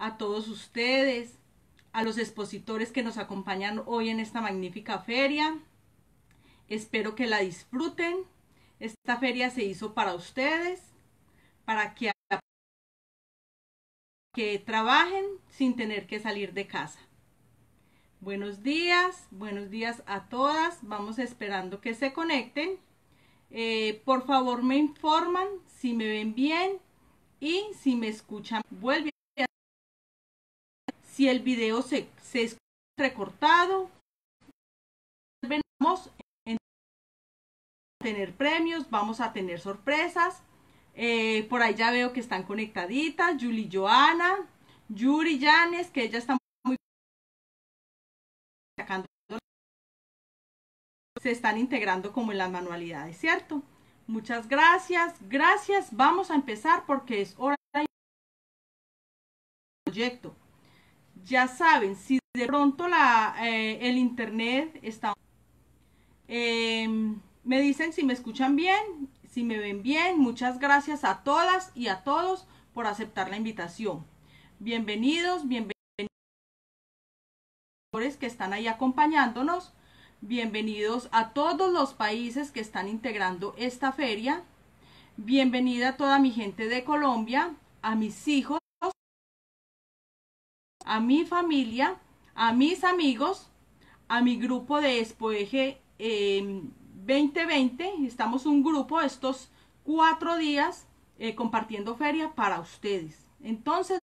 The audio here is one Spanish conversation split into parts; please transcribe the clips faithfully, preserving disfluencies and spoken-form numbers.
a todos ustedes, a los expositores que nos acompañan hoy en esta magnífica feria. Espero que la disfruten. Esta feria se hizo para ustedes, para que, que trabajen sin tener que salir de casa. Buenos días, buenos días a todas. Vamos esperando que se conecten. Eh, por favor me informan si me ven bien y si me escuchan. Vuelve a... Si el video se, se escucha recortado, vamos a tener premios, vamos a tener sorpresas. Eh, por ahí ya veo que están conectaditas. Yuli Joana, Yuri Yanes, que ella está muy sacando, se están integrando como en las manualidades, ¿cierto? Muchas gracias, gracias. Vamos a empezar porque es hora de proyecto. Ya saben, si de pronto la, eh, el internet está... Eh, me dicen si me escuchan bien, si me ven bien. Muchas gracias a todas y a todos por aceptar la invitación. Bienvenidos, bienvenidos que están ahí acompañándonos. Bienvenidos a todos los países que están integrando esta feria. Bienvenida a toda mi gente de Colombia, a mis hijos, a mi familia, a mis amigos, a mi grupo de ExpoEje eh, veinte veinte. Estamos un grupo estos cuatro días eh, compartiendo feria para ustedes. Entonces,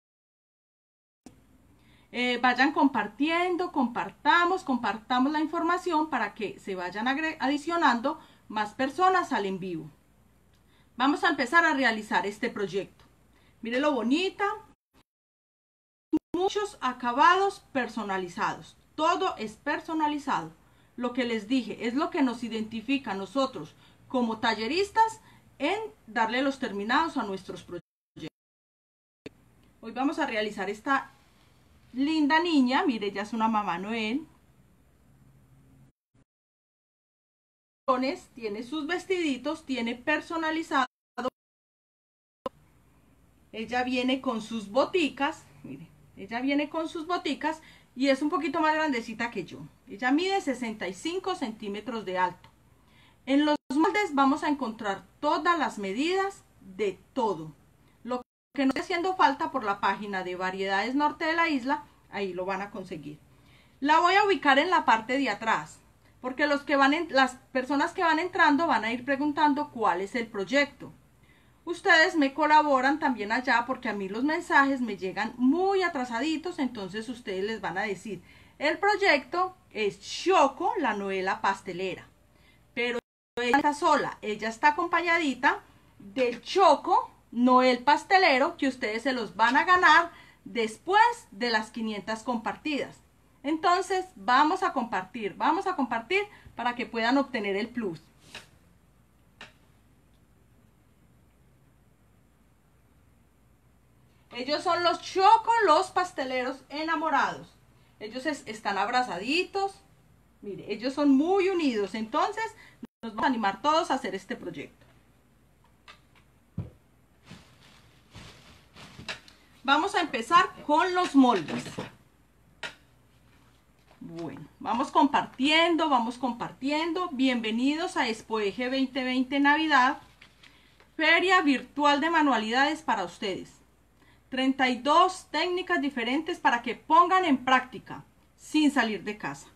Eh, vayan compartiendo, compartamos, compartamos la información para que se vayan adicionando más personas al en vivo. Vamos a empezar a realizar este proyecto. Mire lo bonita. Muchos acabados personalizados. Todo es personalizado. Lo que les dije es lo que nos identifica a nosotros como talleristas en darle los terminados a nuestros proyectos. Hoy vamos a realizar esta linda niña, mire, ella es una mamá Noel. Tiene sus vestiditos, tiene personalizado. Ella viene con sus boticas, mire, ella viene con sus boticas y es un poquito más grandecita que yo. Ella mide sesenta y cinco centímetros de alto. En los moldes vamos a encontrar todas las medidas de todo. Lo que nos está haciendo falta por la página de Variedades Norte de la Isla, ahí lo van a conseguir. La voy a ubicar en la parte de atrás, porque los que van en, las personas que van entrando van a ir preguntando cuál es el proyecto. Ustedes me colaboran también allá porque a mí los mensajes me llegan muy atrasaditos, entonces ustedes les van a decir, el proyecto es Choco, la Noela pastelera. Pero ella está sola, ella está acompañadita del Choco, Noel pastelero, que ustedes se los van a ganar después de las quinientas compartidas. Entonces vamos a compartir, vamos a compartir para que puedan obtener el plus. Ellos son los Choco, los pasteleros enamorados. Ellos es, están abrazaditos. Mire, ellos son muy unidos. Entonces nos vamos a animar todos a hacer este proyecto. Vamos a empezar con los moldes. Bueno, vamos compartiendo, vamos compartiendo. Bienvenidos a ExpoEje veinte veinte Navidad, Feria Virtual de Manualidades para ustedes. treinta y dos técnicas diferentes para que pongan en práctica sin salir de casa.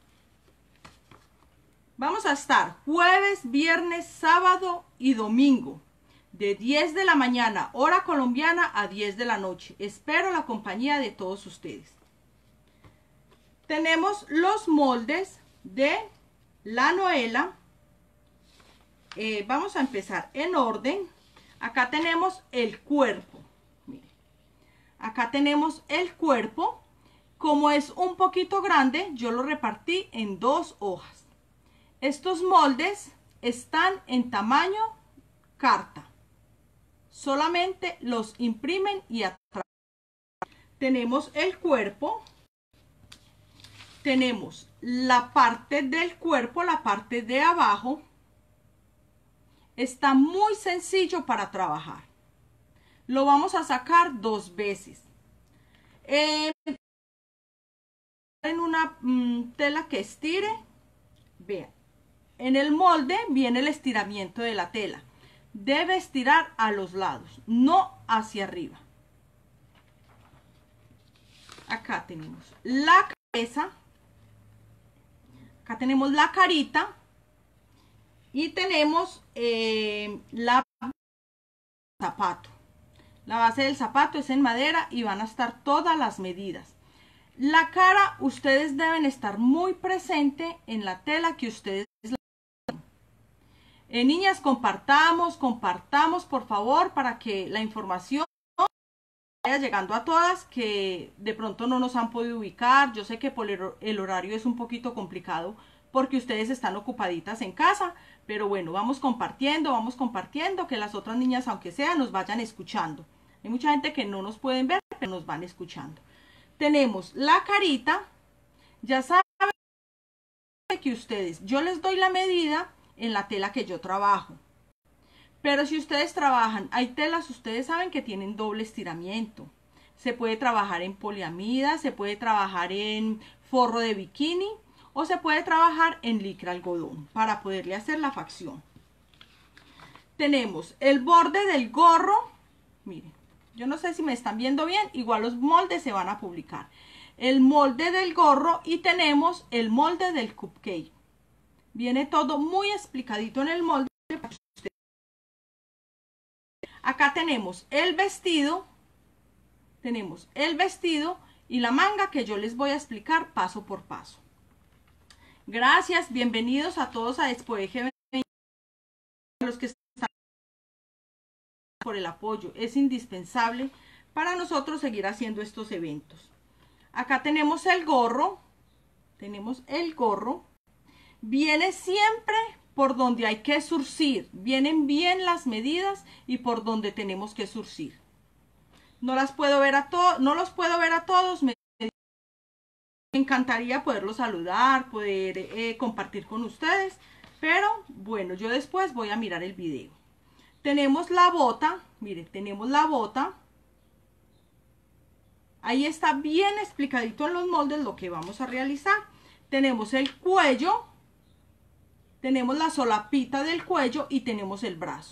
Vamos a estar jueves, viernes, sábado y domingo. De diez de la mañana, hora colombiana, a diez de la noche. Espero la compañía de todos ustedes. Tenemos los moldes de la Noela. Eh, vamos a empezar en orden. Acá tenemos el cuerpo. Mire. Acá tenemos el cuerpo. Como es un poquito grande, yo lo repartí en dos hojas. Estos moldes están en tamaño carta. Solamente los imprimen y atrás. Tenemos el cuerpo. Tenemos la parte del cuerpo, la parte de abajo. Está muy sencillo para trabajar. Lo vamos a sacar dos veces. Eh, en una mm, tela que estire, vean, en el molde viene el estiramiento de la tela. Debe estirar a los lados, no hacia arriba. Acá tenemos la cabeza, acá tenemos la carita y tenemos eh, la zapato. La base del zapato es en madera y van a estar todas las medidas. La cara, ustedes deben estar muy presente en la tela que ustedes Eh, niñas, compartamos, compartamos por favor para que la información vaya llegando a todas que de pronto no nos han podido ubicar. Yo sé que por el horario es un poquito complicado porque ustedes están ocupaditas en casa, pero bueno, vamos compartiendo, vamos compartiendo, que las otras niñas, aunque sea, nos vayan escuchando. Hay mucha gente que no nos pueden ver, pero nos van escuchando. Tenemos la carita, ya saben que ustedes, yo les doy la medida en la tela que yo trabajo, pero si ustedes trabajan, hay telas, ustedes saben que tienen doble estiramiento. Se puede trabajar en poliamida, se puede trabajar en forro de bikini o se puede trabajar en licra algodón para poderle hacer la facción. Tenemos el borde del gorro, miren, yo no sé si me están viendo bien, igual los moldes se van a publicar. El molde del gorro y tenemos el molde del cupcake. Viene todo muy explicadito en el molde. Acá tenemos el vestido, tenemos el vestido y la manga que yo les voy a explicar paso por paso. Gracias, bienvenidos a todos a Expo Eje veinte, a los que están por el apoyo. Es indispensable para nosotros seguir haciendo estos eventos. Acá tenemos el gorro, tenemos el gorro. Viene siempre por donde hay que surcir, vienen bien las medidas y por donde tenemos que surcir. No las puedo ver a todos, no los puedo ver a todos, me, me encantaría poderlos saludar, poder eh, compartir con ustedes, pero bueno, yo después voy a mirar el video. Tenemos la bota, miren, tenemos la bota. Ahí está bien explicadito en los moldes lo que vamos a realizar. Tenemos el cuello. Tenemos la solapita del cuello y tenemos el brazo.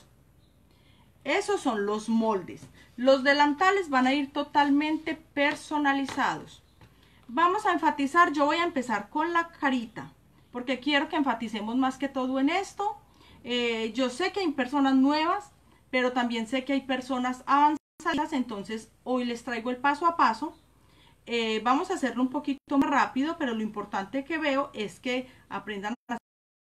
Esos son los moldes. Los delantales van a ir totalmente personalizados. Vamos a enfatizar, yo voy a empezar con la carita, porque quiero que enfaticemos más que todo en esto. Eh, yo sé que hay personas nuevas, pero también sé que hay personas avanzadas, entonces hoy les traigo el paso a paso. Eh, vamos a hacerlo un poquito más rápido, pero lo importante que veo es que aprendan a hacer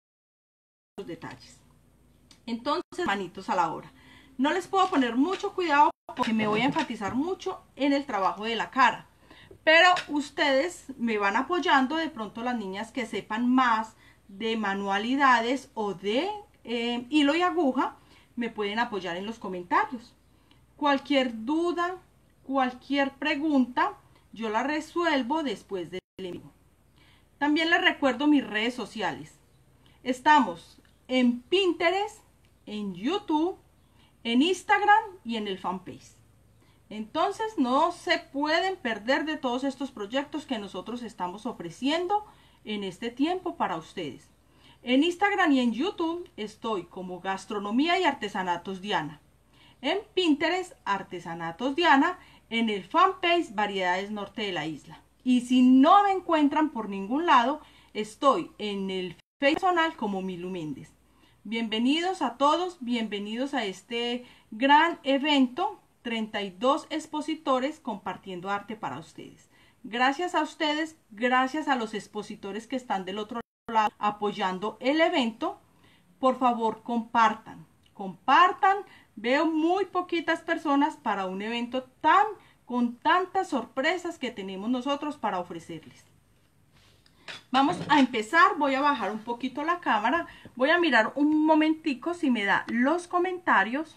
los detalles. Entonces, manitos a la obra. No les puedo poner mucho cuidado porque me voy a enfatizar mucho en el trabajo de la cara, pero ustedes me van apoyando, de pronto las niñas que sepan más de manualidades o de eh, hilo y aguja, me pueden apoyar en los comentarios. Cualquier duda, cualquier pregunta, yo la resuelvo después del envío. También les recuerdo mis redes sociales. Estamos en Pinterest, en YouTube, en Instagram y en el fanpage. Entonces no se pueden perder de todos estos proyectos que nosotros estamos ofreciendo en este tiempo para ustedes. En Instagram y en YouTube estoy como Gastronomía y Artesanatos Diana. En Pinterest, Artesanatos Diana. En el fanpage, Variedades Norte de la Isla. Y si no me encuentran por ningún lado, estoy en el personal como Milu Méndez. Bienvenidos a todos, bienvenidos a este gran evento, treinta y dos expositores compartiendo arte para ustedes. Gracias a ustedes, gracias a los expositores que están del otro lado apoyando el evento. Por favor, compartan, compartan. Veo muy poquitas personas para un evento tan, con tantas sorpresas que tenemos nosotros para ofrecerles. Vamos a empezar, voy a bajar un poquito la cámara, voy a mirar un momentico si me da los comentarios,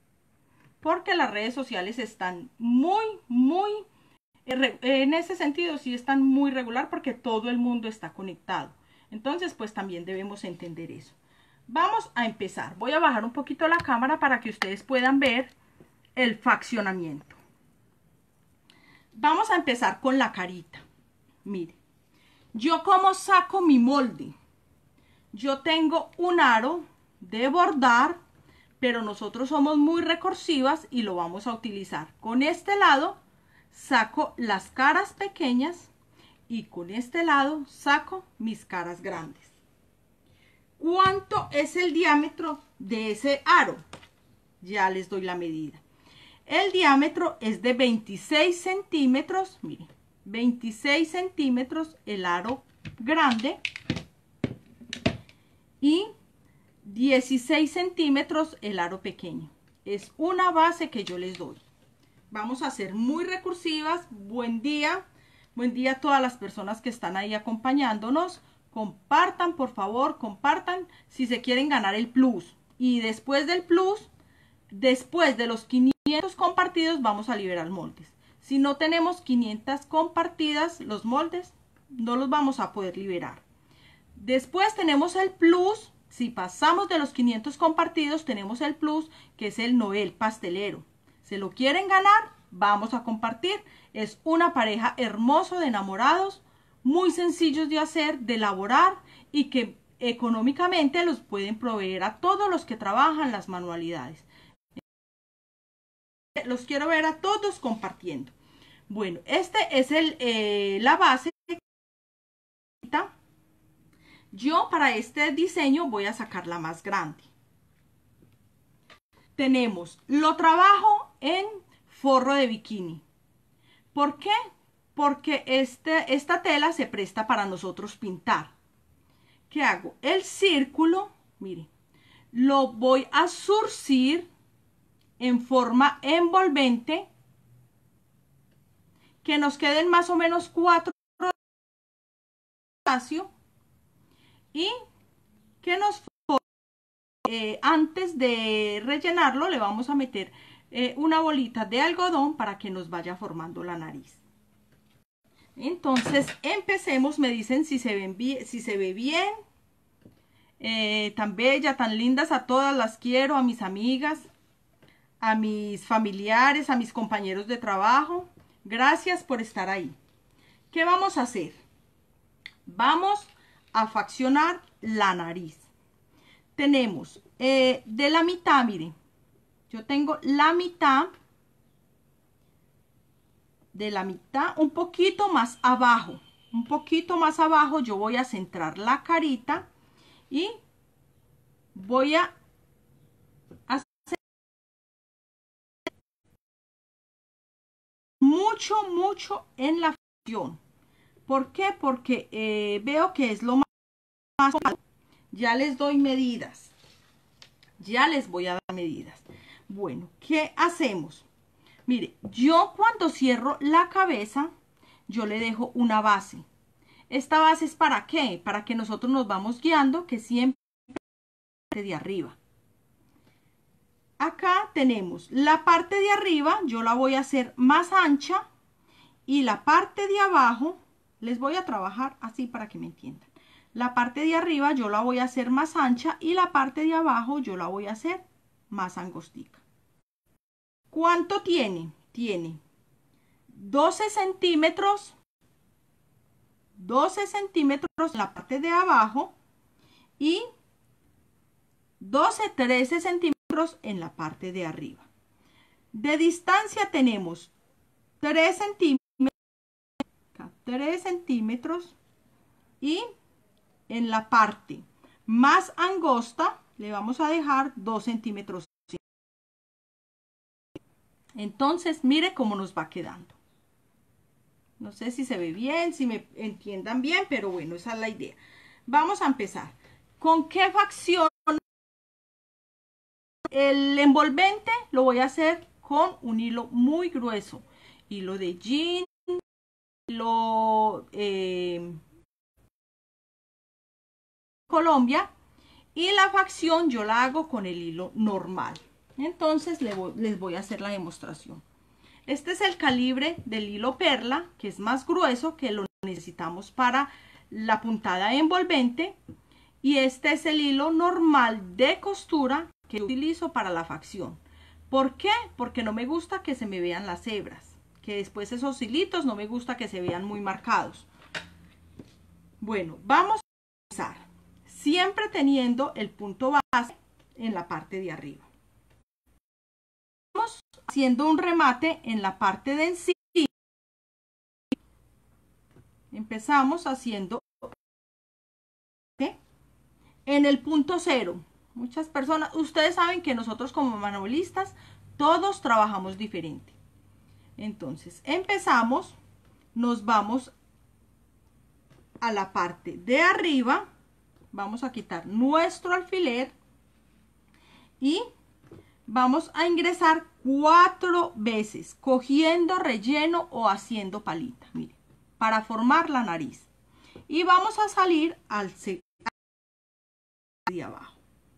porque las redes sociales están muy, muy, en ese sentido sí están muy regular porque todo el mundo está conectado. Entonces pues también debemos entender eso. Vamos a empezar, voy a bajar un poquito la cámara para que ustedes puedan ver el faccionamiento. Vamos a empezar con la carita. Mire, yo como saco mi molde. Yo tengo un aro de bordar, pero nosotros somos muy recursivas y lo vamos a utilizar. Con este lado saco las caras pequeñas y con este lado saco mis caras grandes. ¿Cuánto es el diámetro de ese aro? Ya les doy la medida. El diámetro es de veintiséis centímetros, miren, veintiséis centímetros el aro grande y dieciséis centímetros el aro pequeño. Es una base que yo les doy. Vamos a ser muy recursivas. Buen día, buen día a todas las personas que están ahí acompañándonos. Compartan, por favor, compartan si se quieren ganar el plus. Y después del plus, después de los quinientos compartidos, vamos a liberar moldes. Si no tenemos quinientas compartidas, los moldes no los vamos a poder liberar. Después tenemos el plus. Si pasamos de los quinientos compartidos, tenemos el plus, que es el Noel pastelero. ¿Se lo quieren ganar? Vamos a compartir. Es una pareja hermoso de enamorados, muy sencillos de hacer, de elaborar y que económicamente los pueden proveer a todos los que trabajan las manualidades. Los quiero ver a todos compartiendo. Bueno, este es el, eh, la base. Yo para este diseño voy a sacar la más grande. Tenemos, lo trabajo en forro de bikini. ¿Por qué? Porque este, esta tela se presta para nosotros pintar. ¿Qué hago? El círculo, mire, lo voy a zurcir en forma envolvente, que nos queden más o menos cuatro espacio y que nos eh, antes de rellenarlo le vamos a meter eh, una bolita de algodón para que nos vaya formando la nariz. Entonces empecemos. Me dicen si se ven bien, si se ve bien. Eh, tan bella, tan lindas, a todas las quiero, a mis amigas, a mis familiares, a mis compañeros de trabajo. Gracias por estar ahí. ¿Qué vamos a hacer? Vamos a faccionar la nariz. Tenemos eh, de la mitad, miren, yo tengo la mitad, de la mitad, un poquito más abajo, un poquito más abajo, yo voy a centrar la carita y voy a hacer mucho, mucho en la facción. ¿Por qué? Porque eh, veo que es lo más, más... Ya les doy medidas. Ya les voy a dar medidas. Bueno, ¿qué hacemos? Mire, yo cuando cierro la cabeza, yo le dejo una base. ¿Esta base es para qué? Para que nosotros nos vamos guiando, que siempre de arriba. Acá tenemos la parte de arriba, yo la voy a hacer más ancha. Y la parte de abajo, les voy a trabajar así para que me entiendan. La parte de arriba yo la voy a hacer más ancha y la parte de abajo yo la voy a hacer más angostica. ¿Cuánto tiene? Tiene doce centímetros, doce centímetros en la parte de abajo y doce, trece centímetros en la parte de arriba. De distancia tenemos tres centímetros, tres centímetros y en la parte más angosta le vamos a dejar dos centímetros. Entonces mire cómo nos va quedando. No sé si se ve bien, si me entiendan bien, pero bueno, esa es la idea. Vamos a empezar. ¿Con qué facción? El envolvente lo voy a hacer con un hilo muy grueso. Hilo de jean, hilo eh, Colombia, y la facción yo la hago con el hilo normal. Entonces les voy, les voy a hacer la demostración. Este es el calibre del hilo perla, que es más grueso, que lo necesitamos para la puntada envolvente, y este es el hilo normal de costura que utilizo para la facción. ¿Por qué? Porque no me gusta que se me vean las hebras. que después esos hilitos no me gusta que se vean muy marcados. Bueno, vamos a empezar siempre teniendo el punto base en la parte de arriba. Vamos haciendo un remate en la parte de encima. Empezamos haciendo en el punto cero. Muchas personas, ustedes saben que nosotros como manualistas todos trabajamos diferente. Entonces empezamos, nos vamos a la parte de arriba, vamos a quitar nuestro alfiler y vamos a ingresar cuatro veces cogiendo relleno o haciendo palita, mire, para formar la nariz, y vamos a salir al de abajo.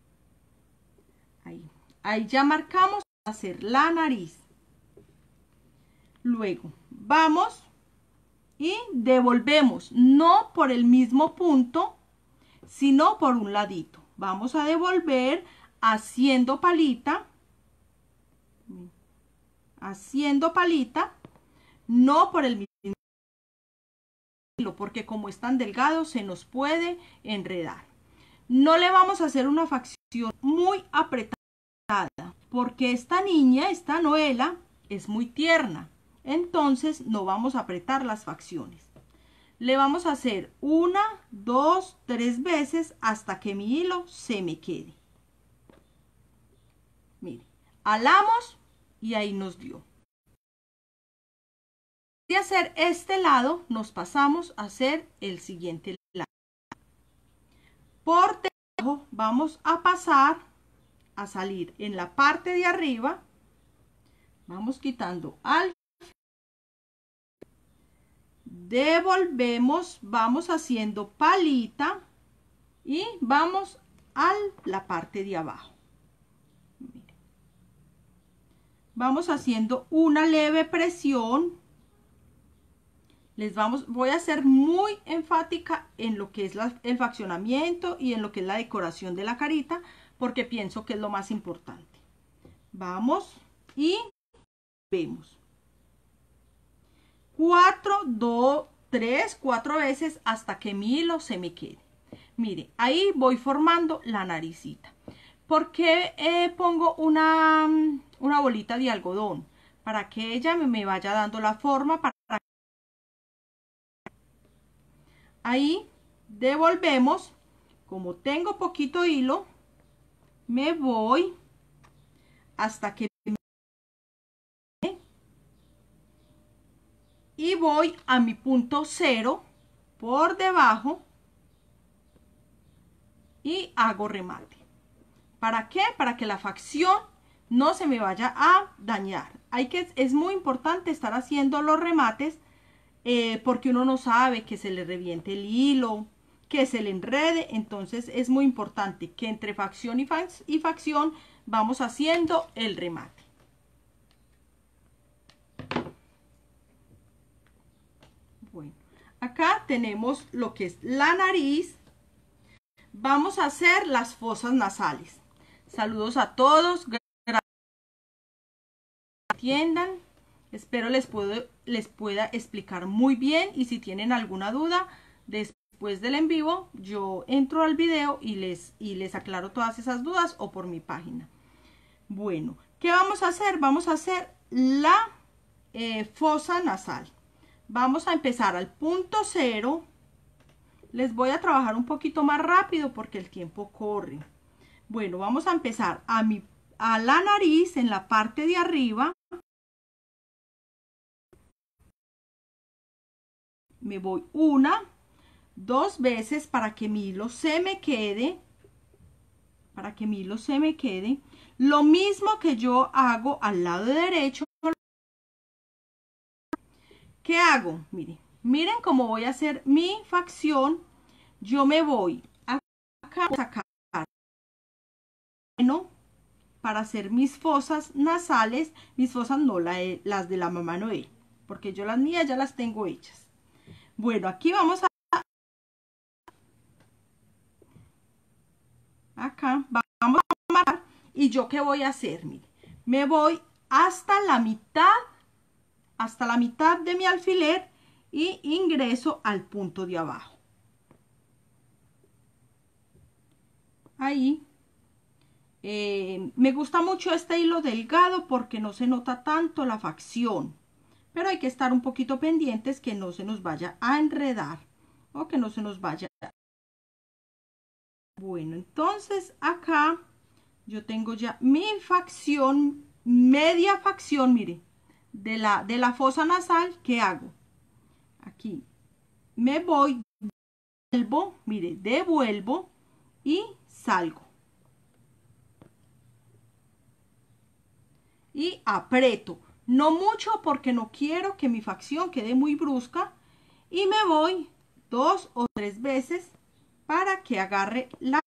Ahí, ahí ya marcamos hacer la nariz. Luego vamos y devolvemos, no por el mismo punto, sino por un ladito. Vamos a devolver haciendo palita, haciendo palita, no por el mismo, porque como es tan delgado se nos puede enredar. No le vamos a hacer una facción muy apretada, porque esta niña, esta Noela, es muy tierna. Entonces no vamos a apretar las facciones. Le vamos a hacer una, dos, tres veces hasta que mi hilo se me quede. Mire, alamos y ahí nos dio. De hacer este lado, nos pasamos a hacer el siguiente lado. Por debajo vamos a pasar a salir en la parte de arriba. Vamos quitando al, devolvemos, vamos haciendo palita y vamos a la parte de abajo. Miren. Vamos haciendo una leve presión. Les vamos, voy a ser muy enfática en lo que es la, el faccionamiento y en lo que es la decoración de la carita, porque pienso que es lo más importante. Vamos y vemos. Cuatro, dos, tres, cuatro veces hasta que mi hilo se me quede. Mire, ahí voy formando la naricita. ¿Por qué eh, pongo una, una bolita de algodón? Para que ella me, me vaya dando la forma. Para Ahí devolvemos. Como tengo poquito hilo, me voy hasta que y voy a mi punto cero por debajo y hago remate. ¿Para qué? Para que la facción no se me vaya a dañar. Hay que, es muy importante estar haciendo los remates eh, porque uno no sabe que se le reviente el hilo, que se le enrede. Entonces es muy importante que entre facción y, fac y facción vamos haciendo el remate. Bueno, acá tenemos lo que es la nariz. Vamos a hacer las fosas nasales. Saludos a todos. Gracias por que entiendan. Espero les, puedo, les pueda explicar muy bien. Y si tienen alguna duda, después del en vivo, yo entro al video y les, y les aclaro todas esas dudas o por mi página. Bueno, ¿qué vamos a hacer? Vamos a hacer la eh, fosa nasal. Vamos a empezar al punto cero. Les voy a trabajar un poquito más rápido porque el tiempo corre. Bueno, vamos a empezar a, mi, a la nariz en la parte de arriba. Me voy una, dos veces para que mi hilo se me quede. Para que mi hilo se me quede. Lo mismo que yo hago al lado derecho. ¿Qué hago? Miren, miren cómo voy a hacer mi facción. Yo me voy acá a sacar para hacer mis fosas nasales. Mis fosas no, la, las de la mamá Noel, porque yo las mías ya las tengo hechas. Bueno, aquí vamos a acá vamos a marcar. ¿Y yo qué voy a hacer? Miren, me voy hasta la mitad hasta la mitad de mi alfiler y ingreso al punto de abajo. Ahí. Eh, me gusta mucho este hilo delgado porque no se nota tanto la facción, pero hay que estar un poquito pendientes que no se nos vaya a enredar o que no se nos vaya a... Bueno, entonces acá yo tengo ya mi facción, media facción, mire, de la, de la fosa nasal. ¿Qué hago? Aquí me voy, devuelvo, mire, devuelvo y salgo. Y aprieto, no mucho porque no quiero que mi facción quede muy brusca, y me voy dos o tres veces para que agarre la...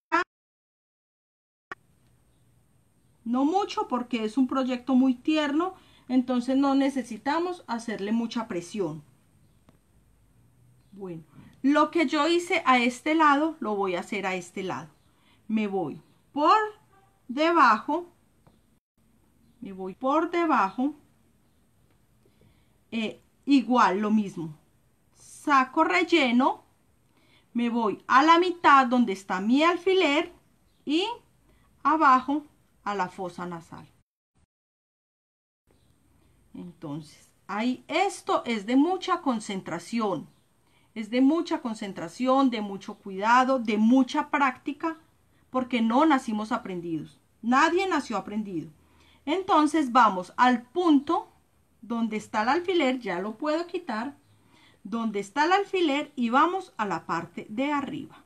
No mucho porque es un proyecto muy tierno, entonces no necesitamos hacerle mucha presión. Bueno, lo que yo hice a este lado, lo voy a hacer a este lado. Me voy por debajo, me voy por debajo, eh, igual lo mismo. Saco relleno, me voy a la mitad donde está mi alfiler y abajo a la fosa nasal. Entonces, ahí esto es de mucha concentración. Es de mucha concentración, de mucho cuidado, de mucha práctica, porque no nacimos aprendidos. Nadie nació aprendido. Entonces vamos al punto donde está el alfiler, ya lo puedo quitar, donde está el alfiler, y vamos a la parte de arriba.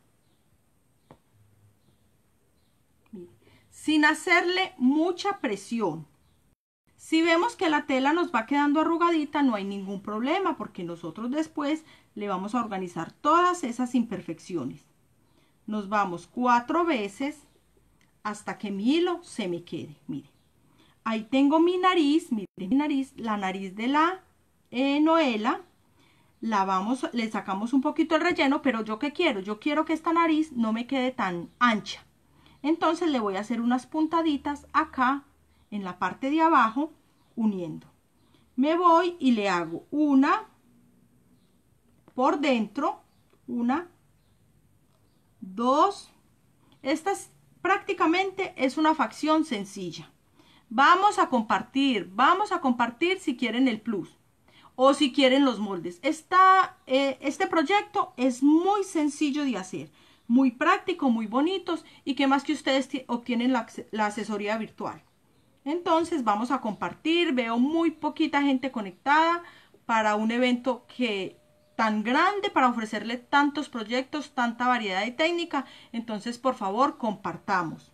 Sin hacerle mucha presión. Si vemos que la tela nos va quedando arrugadita, no hay ningún problema, porque nosotros después le vamos a organizar todas esas imperfecciones. Nos vamos cuatro veces hasta que mi hilo se me quede. Mire, ahí tengo mi nariz, mire, mi nariz, la nariz de la eh, Noela. La vamos, le sacamos un poquito el relleno, pero yo qué quiero, yo quiero que esta nariz no me quede tan ancha. Entonces le voy a hacer unas puntaditas acá en la parte de abajo, uniendo. Me voy y le hago una por dentro, una, dos. Esta es, prácticamente es una facción sencilla. Vamos a compartir, vamos a compartir si quieren el plus o si quieren los moldes. Esta, eh, este proyecto es muy sencillo de hacer, muy práctico, muy bonitos, y que más que ustedes obtienen la, la asesoría virtual. Entonces vamos a compartir. Veo muy poquita gente conectada para un evento que tan grande, para ofrecerle tantos proyectos, tanta variedad de técnica. Entonces, por favor, compartamos.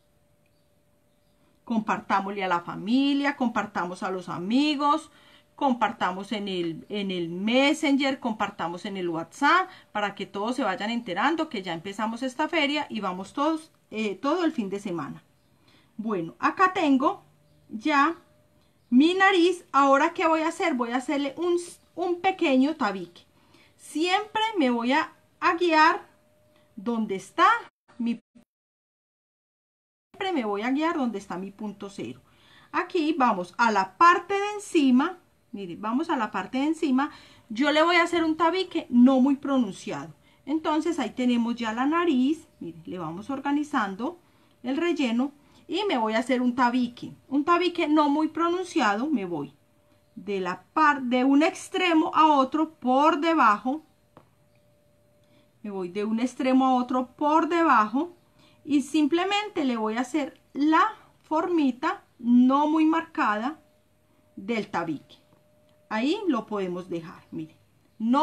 Compartámosle a la familia, compartamos a los amigos, compartamos en el, en el Messenger, compartamos en el WhatsApp, para que todos se vayan enterando que ya empezamos esta feria y vamos todos eh, todo el fin de semana. Bueno, acá tengo ya mi nariz. Ahora, ¿qué voy a hacer? Voy a hacerle un, un pequeño tabique. Siempre me voy a, a guiar donde está mi... Siempre me voy a guiar donde está mi punto cero. Aquí vamos a la parte de encima. Mire, vamos a la parte de encima. Yo le voy a hacer un tabique no muy pronunciado. Entonces ahí tenemos ya la nariz. Mire, le vamos organizando el relleno. Y me voy a hacer un tabique, un tabique no muy pronunciado. Me voy de la par de un extremo a otro por debajo. Me voy de un extremo a otro por debajo. Y simplemente le voy a hacer la formita no muy marcada del tabique. Ahí lo podemos dejar, mire. No,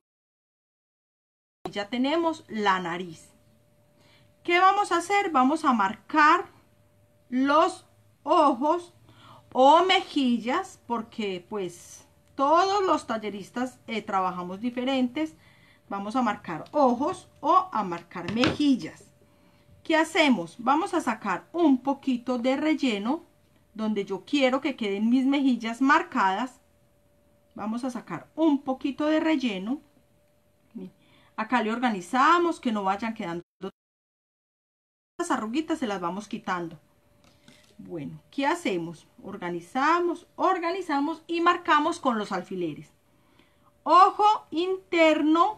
ya tenemos la nariz. ¿Qué vamos a hacer? Vamos a marcar los ojos o mejillas, porque pues todos los talleristas eh, trabajamos diferentes. Vamos a marcar ojos o a marcar mejillas. ¿Qué hacemos? Vamos a sacar un poquito de relleno donde yo quiero que queden mis mejillas marcadas. Vamos a sacar un poquito de relleno. Acá le organizamos que no vayan quedando. Las arruguitas se las vamos quitando. Bueno, ¿qué hacemos? Organizamos, organizamos y marcamos con los alfileres. Ojo interno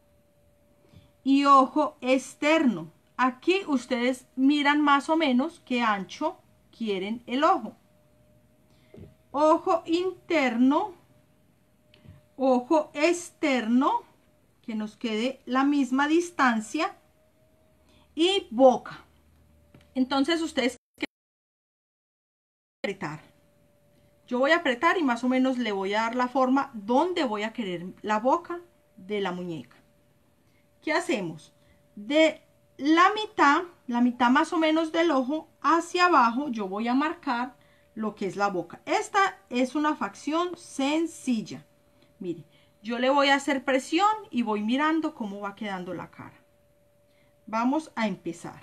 y ojo externo. Aquí ustedes miran más o menos qué ancho quieren el ojo. Ojo interno, ojo externo, que nos quede la misma distancia, y boca. Entonces ustedes apretar. Yo voy a apretar y más o menos le voy a dar la forma donde voy a querer la boca de la muñeca. ¿Qué hacemos? De la mitad, la mitad más o menos del ojo hacia abajo, yo voy a marcar lo que es la boca. Esta es una facción sencilla. Mire, yo le voy a hacer presión y voy mirando cómo va quedando la cara. Vamos a empezar.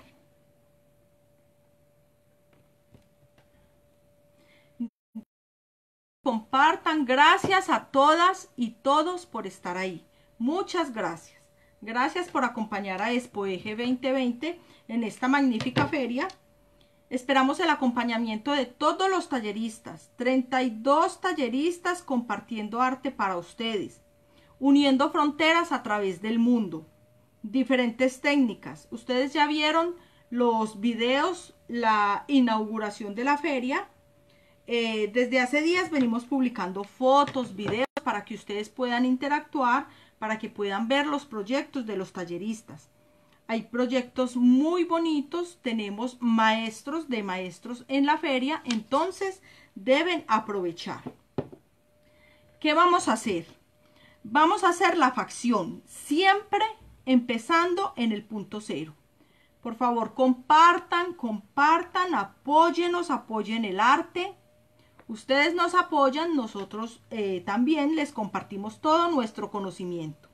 Compartan, gracias a todas y todos por estar ahí. Muchas gracias. Gracias por acompañar a Expoeje veinte veinte en esta magnífica feria. Esperamos el acompañamiento de todos los talleristas, treinta y dos talleristas compartiendo arte para ustedes, uniendo fronteras a través del mundo, diferentes técnicas. Ustedes ya vieron los videos, la inauguración de la feria. Eh, desde hace días venimos publicando fotos, videos para que ustedes puedan interactuar, para que puedan ver los proyectos de los talleristas. Hay proyectos muy bonitos, tenemos maestros de maestros en la feria, entonces deben aprovechar. ¿Qué vamos a hacer? Vamos a hacer la facción, siempre empezando en el punto cero. Por favor, compartan, compartan, apóyenos, apoyen el arte. Ustedes nos apoyan, nosotros eh, también les compartimos todo nuestro conocimiento.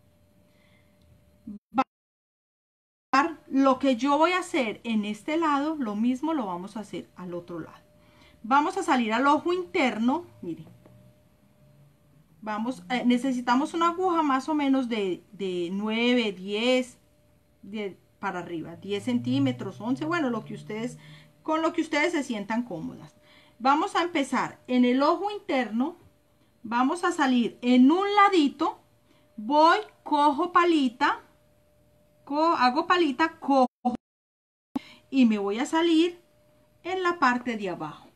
Lo que yo voy a hacer en este lado, lo mismo lo vamos a hacer al otro lado. Vamos a salir al ojo interno, miren. Vamos, eh, necesitamos una aguja más o menos de, de nueve, diez, de, para arriba, diez centímetros, once, bueno, lo que ustedes, con lo que ustedes se sientan cómodas. Vamos a empezar en el ojo interno, vamos a salir en un ladito, voy, cojo palita, co hago palita, cojo y me voy a salir en la parte de abajo.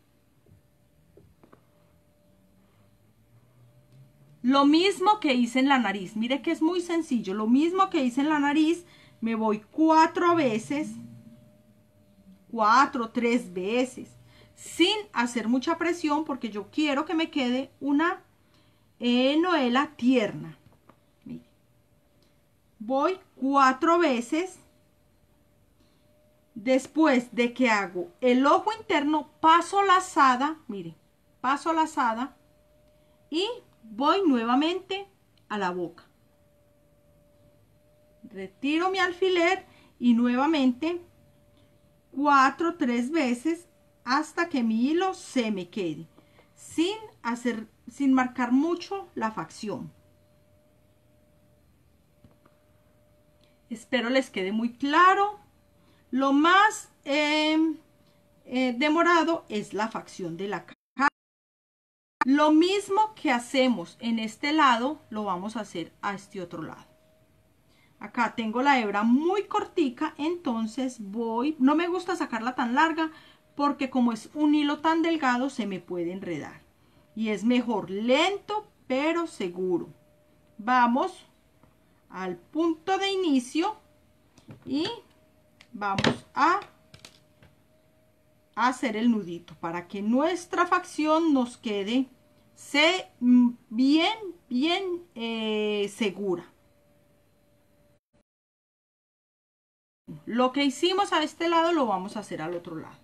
Lo mismo que hice en la nariz, mire que es muy sencillo, lo mismo que hice en la nariz, me voy cuatro veces, cuatro, tres veces, sin hacer mucha presión porque yo quiero que me quede una eh, Noela tierna. Mire. Voy cuatro veces. Después de que hago el ojo interno, paso lazada, mire, paso lazada y voy nuevamente a la boca. Retiro mi alfiler y nuevamente cuatro, tres veces hasta que mi hilo se me quede, sin hacer, sin marcar mucho la facción. Espero les quede muy claro. Lo más eh, eh, demorado es la facción de la cara. Lo mismo que hacemos en este lado, lo vamos a hacer a este otro lado. Acá tengo la hebra muy cortica, entonces voy, no me gusta sacarla tan larga porque como es un hilo tan delgado se me puede enredar. Y es mejor lento pero seguro. Vamos al punto de inicio y vamos a hacer el nudito para que nuestra facción nos quede se, bien, bien eh, segura. Lo que hicimos a este lado lo vamos a hacer al otro lado.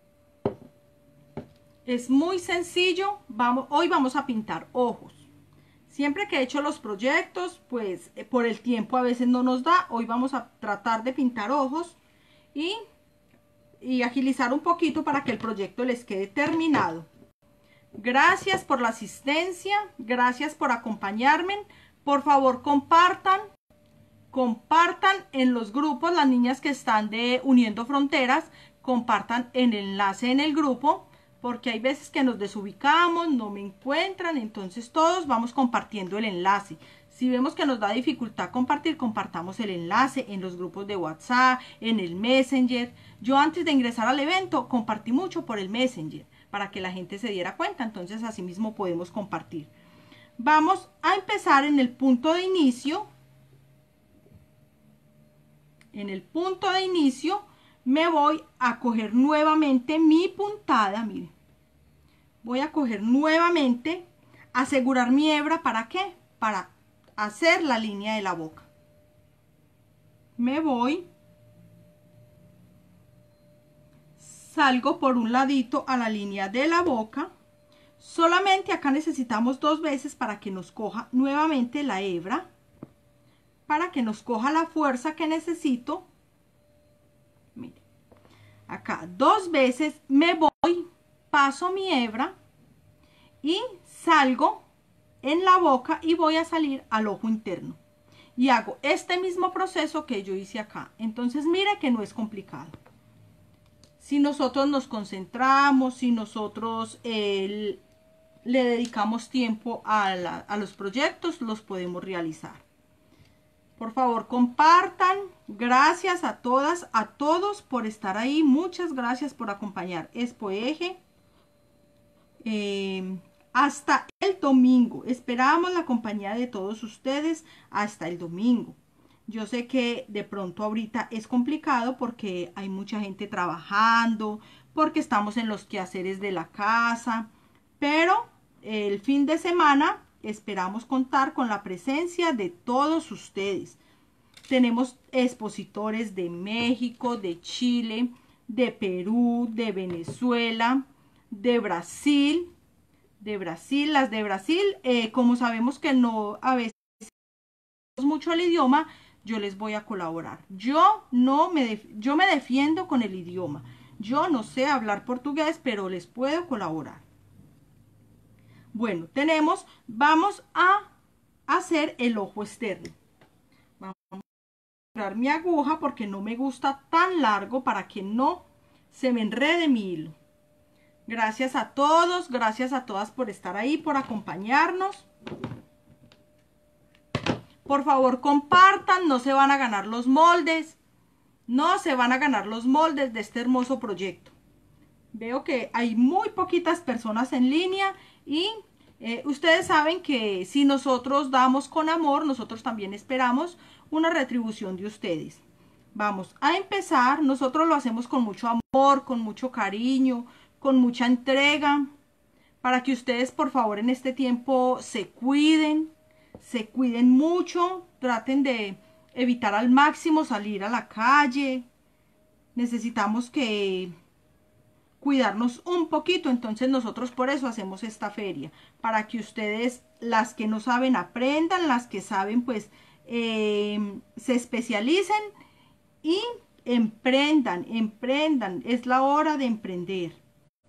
Es muy sencillo. Vamos, hoy vamos a pintar ojos. Siempre que he hecho los proyectos, pues eh, por el tiempo a veces no nos da. Hoy vamos a tratar de pintar ojos y, y agilizar un poquito para que el proyecto les quede terminado. Gracias por la asistencia, gracias por acompañarme. Por favor, compartan, compartan en los grupos, las niñas que están de Uniendo Fronteras, compartan el enlace en el grupo, porque hay veces que nos desubicamos, no me encuentran, entonces todos vamos compartiendo el enlace. Si vemos que nos da dificultad compartir, compartamos el enlace en los grupos de WhatsApp, en el Messenger. Yo antes de ingresar al evento compartí mucho por el Messenger para que la gente se diera cuenta, entonces así mismo podemos compartir. Vamos a empezar en el punto de inicio. En el punto de inicio me voy a coger nuevamente mi puntada, miren. Voy a coger nuevamente, asegurar mi hebra, ¿para qué? Para hacer la línea de la boca. Me voy, salgo por un ladito a la línea de la boca. Solamente acá necesitamos dos veces para que nos coja nuevamente la hebra, para que nos coja la fuerza que necesito. Mire, acá dos veces me voy, paso mi hebra y salgo en la boca y voy a salir al ojo interno y hago este mismo proceso que yo hice acá. Entonces mire que no es complicado. Si nosotros nos concentramos, si nosotros eh, le dedicamos tiempo a, la, a los proyectos, los podemos realizar. Por favor, compartan. Gracias a todas, a todos por estar ahí. Muchas gracias por acompañar Expo Eje. Eh, hasta el domingo. Esperamos la compañía de todos ustedes hasta el domingo. Yo sé que de pronto ahorita es complicado porque hay mucha gente trabajando, porque estamos en los quehaceres de la casa, pero el fin de semana esperamos contar con la presencia de todos ustedes. Tenemos expositores de México, de Chile, de Perú, de Venezuela, de Brasil, de Brasil, las de Brasil, eh, como sabemos que no a veces mucho el idioma, yo les voy a colaborar. Yo no me, yo me defiendo con el idioma. Yo no sé hablar portugués, pero les puedo colaborar. Bueno, tenemos, vamos a hacer el ojo externo. Vamos a cerrar mi aguja porque no me gusta tan largo para que no se me enrede mi hilo. Gracias a todos, gracias a todas por estar ahí, por acompañarnos. Por favor, compartan, no se van a ganar los moldes. No se van a ganar los moldes de este hermoso proyecto. Veo que hay muy poquitas personas en línea y eh, ustedes saben que si nosotros damos con amor, nosotros también esperamos una retribución de ustedes. Vamos a empezar, nosotros lo hacemos con mucho amor, con mucho cariño, con mucha entrega, para que ustedes por favor en este tiempo se cuiden, se cuiden mucho, traten de evitar al máximo salir a la calle. Necesitamos que cuidarnos un poquito, entonces nosotros por eso hacemos esta feria, para que ustedes, las que no saben, aprendan, las que saben pues eh, se especialicen y emprendan, emprendan, es la hora de emprender.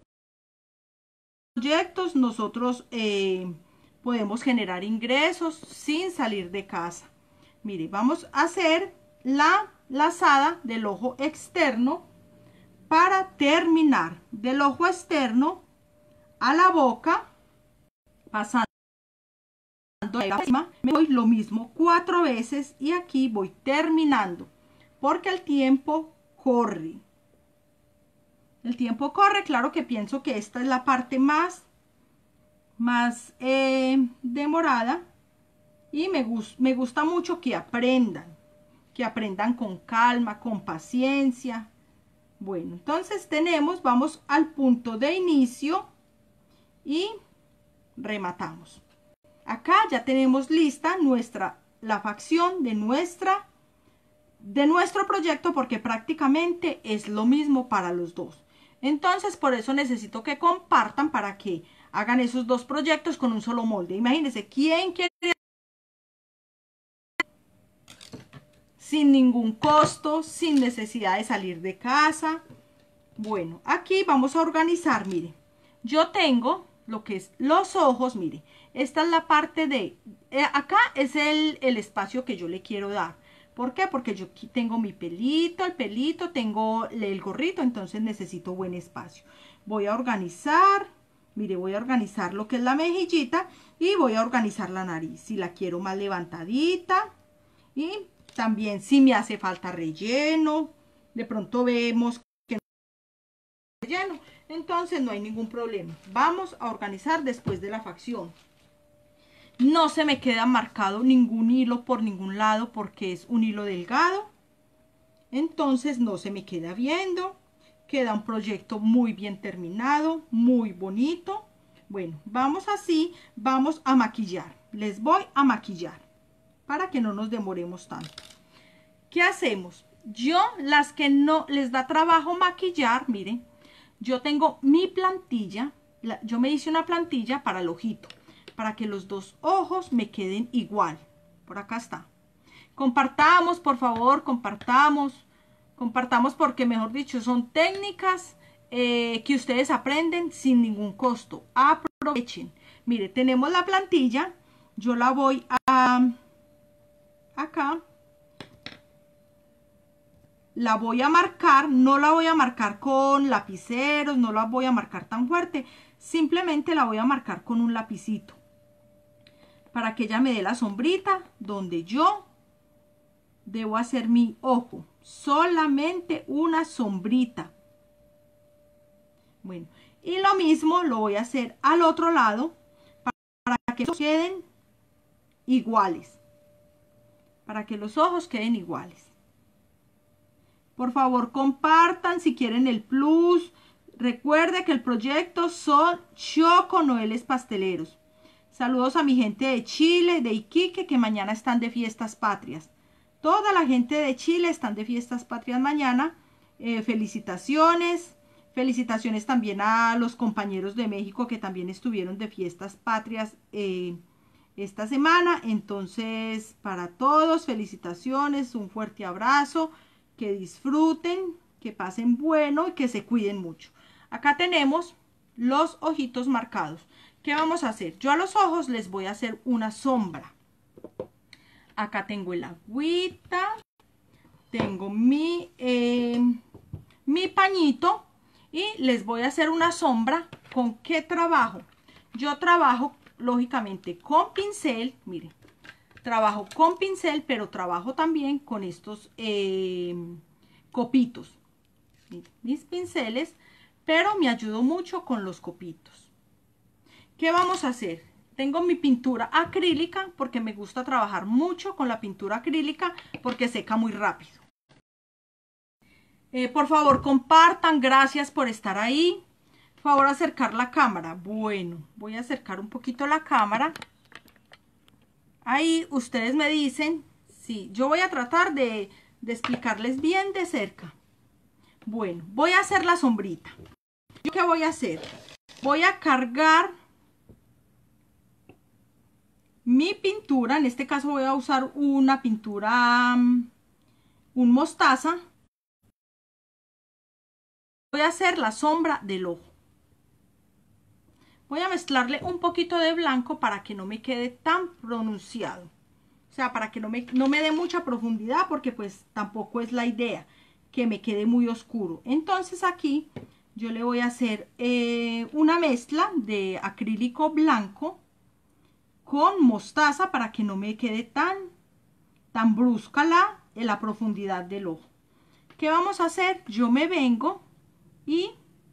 Proyectos nosotros eh, podemos generar ingresos sin salir de casa. Mire, vamos a hacer la lazada del ojo externo para terminar del ojo externo a la boca, pasando la cima, me voy lo mismo cuatro veces y aquí voy terminando porque el tiempo corre. El tiempo corre, claro que pienso que esta es la parte más, más eh, demorada y me, gust, me gusta mucho que aprendan, que aprendan con calma, con paciencia. Bueno, entonces tenemos, vamos al punto de inicio y rematamos. Acá ya tenemos lista nuestra, la facción de nuestra, de nuestro proyecto porque prácticamente es lo mismo para los dos. Entonces, por eso necesito que compartan para que hagan esos dos proyectos con un solo molde. Imagínense, ¿quién quiere? Sin ningún costo, sin necesidad de salir de casa. Bueno, aquí vamos a organizar, mire. Yo tengo lo que es los ojos, mire. Esta es la parte de... Eh, acá es el, el espacio que yo le quiero dar. ¿Por qué? Porque yo aquí tengo mi pelito, el pelito, tengo el gorrito, entonces necesito buen espacio. Voy a organizar, mire, voy a organizar lo que es la mejillita y voy a organizar la nariz. Si la quiero más levantadita y también si me hace falta relleno, de pronto vemos que no hay relleno, entonces no hay ningún problema. Vamos a organizar después de la facción. No se me queda marcado ningún hilo por ningún lado porque es un hilo delgado. Entonces no se me queda viendo. Queda un proyecto muy bien terminado, muy bonito. Bueno, vamos así, vamos a maquillar. Les voy a maquillar para que no nos demoremos tanto. ¿Qué hacemos? Yo, las que no les da trabajo maquillar, miren, yo tengo mi plantilla. La, yo me hice una plantilla para el ojito, para que los dos ojos me queden igual. Por acá está. Compartamos, por favor, compartamos. Compartamos porque, mejor dicho, son técnicas eh, que ustedes aprenden sin ningún costo. Aprovechen. Mire, tenemos la plantilla. Yo la voy a... acá. La voy a marcar. No la voy a marcar con lapiceros. No la voy a marcar tan fuerte. Simplemente la voy a marcar con un lapicito. Para que ella me dé la sombrita donde yo debo hacer mi ojo. Solamente una sombrita. Bueno, y lo mismo lo voy a hacer al otro lado para que queden iguales. Para que los ojos queden iguales. Por favor, compartan si quieren el plus. Recuerde que el proyecto son Choco Noeles Pasteleros. Saludos a mi gente de Chile, de Iquique, que mañana están de fiestas patrias. Toda la gente de Chile están de fiestas patrias mañana. Eh, felicitaciones. Felicitaciones también a los compañeros de México que también estuvieron de fiestas patrias eh, esta semana. Entonces, para todos, felicitaciones, un fuerte abrazo. Que disfruten, que pasen bueno y que se cuiden mucho. Acá tenemos los ojitos marcados. ¿Qué vamos a hacer? Yo a los ojos les voy a hacer una sombra. Acá tengo el agüita, tengo mi, eh, mi pañito y les voy a hacer una sombra. ¿Con qué trabajo? Yo trabajo lógicamente con pincel, miren, trabajo con pincel, pero trabajo también con estos eh, copitos, miren, mis pinceles, pero me ayudo mucho con los copitos. ¿Qué vamos a hacer? Tengo mi pintura acrílica porque me gusta trabajar mucho con la pintura acrílica porque seca muy rápido. Eh, por favor, compartan. Gracias por estar ahí. Por favor, acercar la cámara. Bueno, voy a acercar un poquito la cámara. Ahí ustedes me dicen. Sí, yo voy a tratar de, de explicarles bien de cerca. Bueno, voy a hacer la sombrita. ¿Yo qué voy a hacer? Voy a cargar mi pintura, en este caso voy a usar una pintura, um, un mostaza. Voy a hacer la sombra del ojo. Voy a mezclarle un poquito de blanco para que no me quede tan pronunciado. O sea, para que no me, no me dé mucha profundidad porque pues tampoco es la idea que me quede muy oscuro. Entonces aquí yo le voy a hacer eh, una mezcla de acrílico blanco con mostaza para que no me quede tan, tan brusca la, la profundidad del ojo. ¿Qué vamos a hacer? Yo me vengo y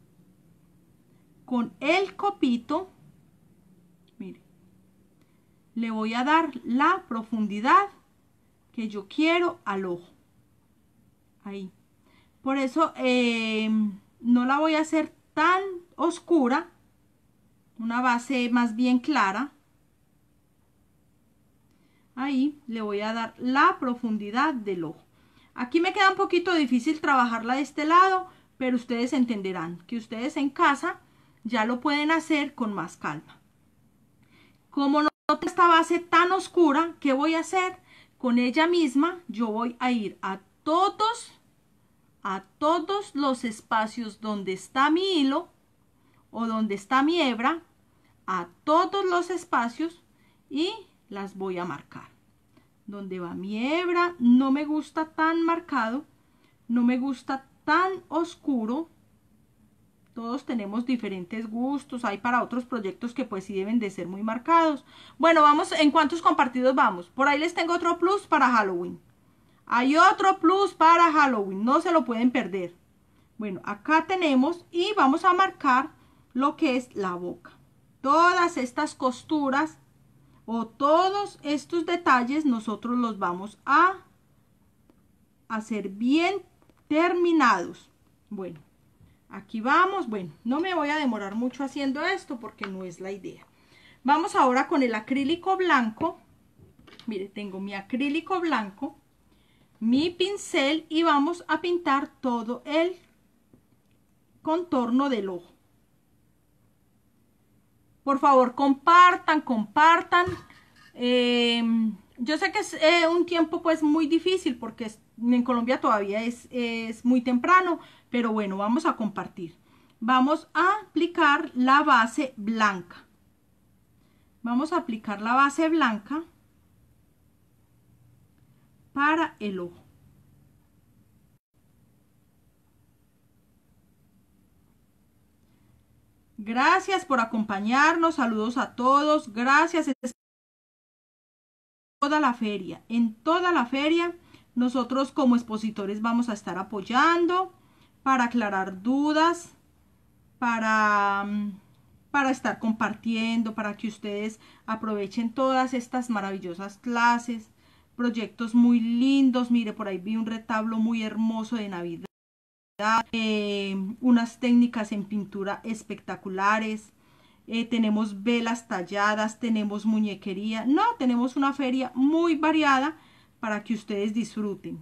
con el copito, mire, le voy a dar la profundidad que yo quiero al ojo. Ahí. Por eso eh, no la voy a hacer tan oscura, una base más bien clara. Ahí le voy a dar la profundidad del ojo. Aquí me queda un poquito difícil trabajarla de este lado, pero ustedes entenderán que ustedes en casa ya lo pueden hacer con más calma. Como no tengo esta base tan oscura, ¿qué voy a hacer? Con ella misma yo voy a ir a todos, a todos los espacios donde está mi hilo o donde está mi hebra, a todos los espacios y las voy a marcar. donde va mi hebra. No me gusta tan marcado, no me gusta tan oscuro. Todos tenemos diferentes gustos, hay para otros proyectos que pues sí deben de ser muy marcados. Bueno, vamos, ¿en cuántos compartidos vamos? Por ahí les tengo otro plus para Halloween. Hay otro plus para Halloween, no se lo pueden perder. Bueno, acá tenemos y vamos a marcar lo que es la boca. Todas estas costuras o todos estos detalles nosotros los vamos a hacer bien terminados. Bueno. Aquí vamos, bueno, no me voy a demorar mucho haciendo esto porque no es la idea. Vamos ahora con el acrílico blanco. Mire, tengo mi acrílico blanco, mi pincel y vamos a pintar todo el contorno del ojo. Por favor, compartan, compartan. Eh, yo sé que es eh, un tiempo pues muy difícil porque es, en Colombia todavía es, es muy temprano, pero bueno, vamos a compartir. Vamos a aplicar la base blanca. Vamos a aplicar la base blanca para el ojo. Gracias por acompañarnos, saludos a todos, gracias. Toda la feria, en toda la feria, nosotros como expositores vamos a estar apoyando para aclarar dudas, para, para estar compartiendo, para que ustedes aprovechen todas estas maravillosas clases, proyectos muy lindos. Mire, por ahí vi un retablo muy hermoso de Navidad, eh, unas técnicas en pintura espectaculares. Eh, tenemos velas talladas, tenemos muñequería. No, tenemos una feria muy variada para que ustedes disfruten.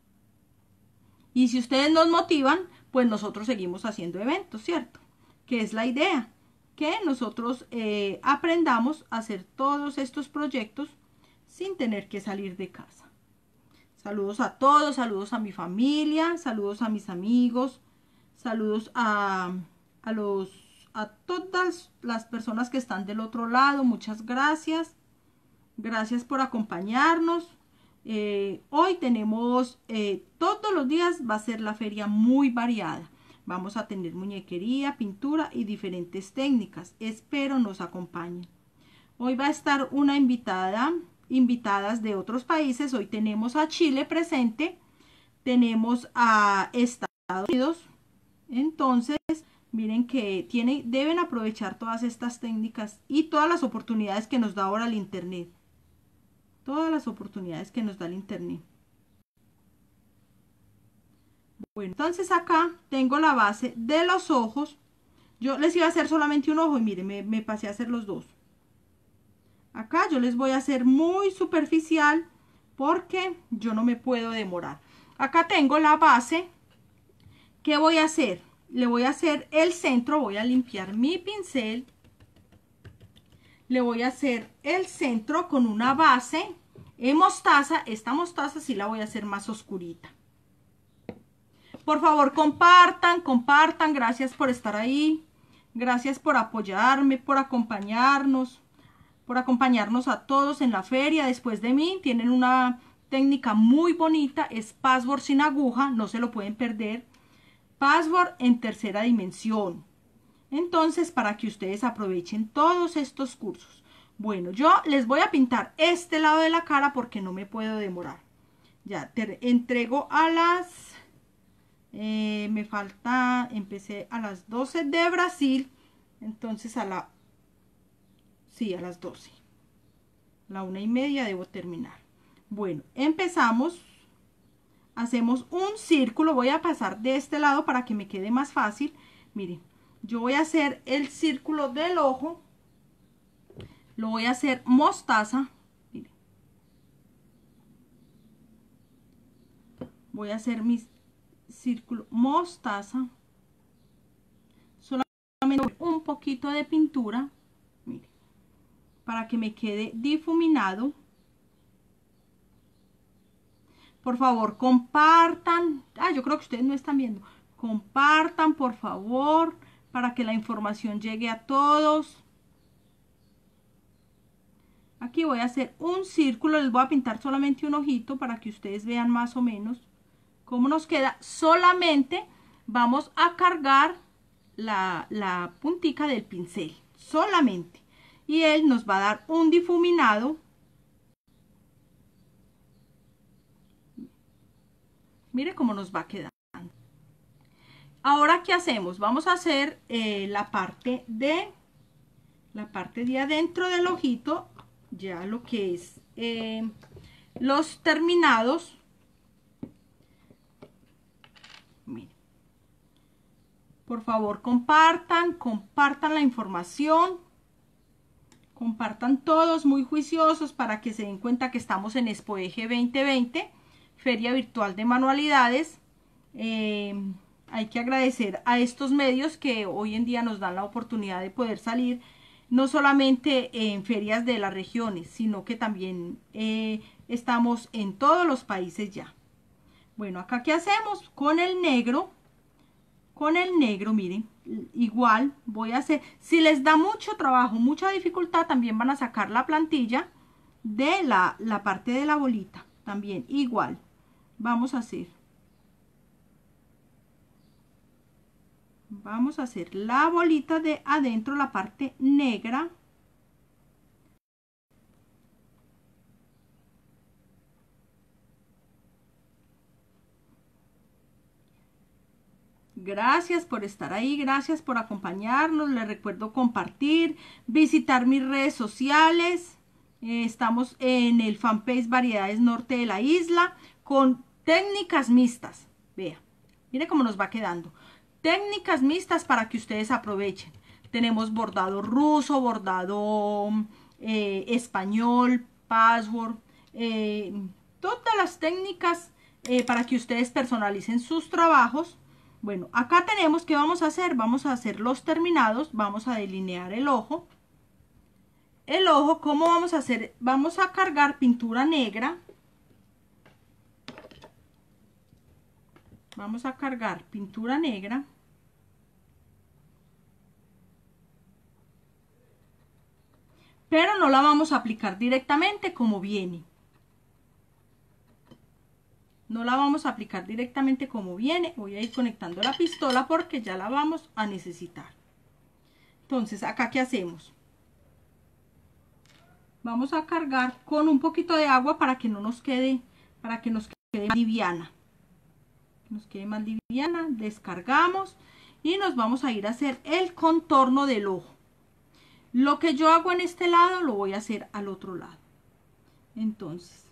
Y si ustedes nos motivan, pues nosotros seguimos haciendo eventos, ¿cierto? Que es la idea, que nosotros eh, aprendamos a hacer todos estos proyectos sin tener que salir de casa. Saludos a todos, saludos a mi familia, saludos a mis amigos, saludos a, a los a todas las personas que están del otro lado. Muchas gracias. Gracias por acompañarnos. Eh, hoy tenemos, eh, todos los días va a ser la feria muy variada. Vamos a tener muñequería, pintura y diferentes técnicas. Espero nos acompañen. Hoy va a estar una invitada, invitadas de otros países. Hoy tenemos a Chile presente. Tenemos a Estados Unidos. Entonces, miren que tienen, deben aprovechar todas estas técnicas y todas las oportunidades que nos da ahora el internet. Todas las oportunidades que nos da el internet. Bueno, entonces acá tengo la base de los ojos. Yo les iba a hacer solamente un ojo y miren, me, me pasé a hacer los dos. Acá yo les voy a hacer muy superficial porque yo no me puedo demorar. Acá tengo la base. ¿Qué voy a hacer? Le voy a hacer el centro, voy a limpiar mi pincel. Le voy a hacer el centro con una base en mostaza. Esta mostaza sí la voy a hacer más oscurita. Por favor, compartan, compartan. Gracias por estar ahí. Gracias por apoyarme, por acompañarnos, por acompañarnos a todos en la feria. Después de mí tienen una técnica muy bonita, es password sin aguja, no se lo pueden perder. Password en tercera dimensión. Entonces, para que ustedes aprovechen todos estos cursos. Bueno, yo les voy a pintar este lado de la cara porque no me puedo demorar. Ya, te entrego a las... Eh, me falta... Empecé a las doce de Brasil. Entonces, a la... Sí, a las doce. La una y media debo terminar. Bueno, empezamos... Hacemos un círculo, voy a pasar de este lado para que me quede más fácil. Miren, yo voy a hacer el círculo del ojo, lo voy a hacer mostaza. Miren. Voy a hacer mi círculo mostaza. Solamente un poquito de pintura, miren, para que me quede difuminado. Por favor, compartan. Ah, yo creo que ustedes no están viendo. Compartan, por favor, para que la información llegue a todos. Aquí voy a hacer un círculo, les voy a pintar solamente un ojito para que ustedes vean más o menos cómo nos queda. Solamente vamos a cargar la, la puntica del pincel, solamente. Y él nos va a dar un difuminado. Mire cómo nos va quedando. Ahora, ¿qué hacemos? Vamos a hacer eh, la parte de la parte de adentro del ojito, ya lo que es eh, los terminados. Miren. Por favor, compartan, compartan la información, compartan todos muy juiciosos para que se den cuenta que estamos en Expo Eje veinte veinte, Feria Virtual de Manualidades. Eh, hay que agradecer a estos medios que hoy en día nos dan la oportunidad de poder salir no solamente en ferias de las regiones, sino que también eh, estamos en todos los países ya. Bueno, acá ¿qué hacemos? Con el negro, con el negro, miren, igual voy a hacer, si les da mucho trabajo, mucha dificultad, también van a sacar la plantilla de la, la parte de la bolita, también igual, vamos a hacer. Vamos a hacer la bolita de adentro, la parte negra. Gracias por estar ahí, gracias por acompañarnos. Les recuerdo compartir, visitar mis redes sociales. Eh, estamos en el fanpage Variedades Norte de la Isla con técnicas mixtas. Vea, mire cómo nos va quedando. Técnicas mixtas para que ustedes aprovechen. Tenemos bordado ruso, bordado eh, español, patchwork, eh, todas las técnicas eh, para que ustedes personalicen sus trabajos. Bueno, acá tenemos, ¿qué vamos a hacer? Vamos a hacer los terminados, vamos a delinear el ojo. El ojo, ¿cómo vamos a hacer? Vamos a cargar pintura negra. Vamos a cargar pintura negra. Pero no la vamos a aplicar directamente como viene. No la vamos a aplicar directamente como viene. Voy a ir conectando la pistola porque ya la vamos a necesitar. Entonces, ¿acá qué hacemos? Vamos a cargar con un poquito de agua para que no nos quede, para que nos quede más liviana. Nos quede más liviana. Descargamos y nos vamos a ir a hacer el contorno del ojo. Lo que yo hago en este lado lo voy a hacer al otro lado. Entonces,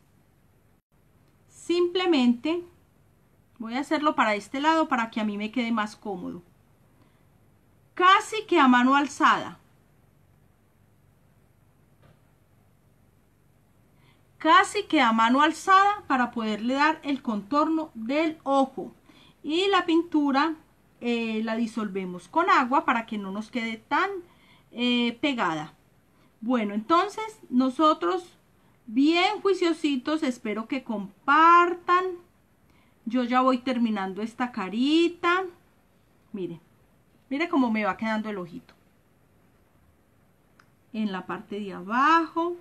simplemente voy a hacerlo para este lado para que a mí me quede más cómodo. Casi que a mano alzada. Casi que a mano alzada para poderle dar el contorno del ojo. Y la pintura eh, la disolvemos con agua para que no nos quede tan eh, pegada. Bueno, entonces nosotros bien juiciositos, espero que compartan. Yo ya voy terminando esta carita. Mire, mire cómo me va quedando el ojito. En la parte de abajo.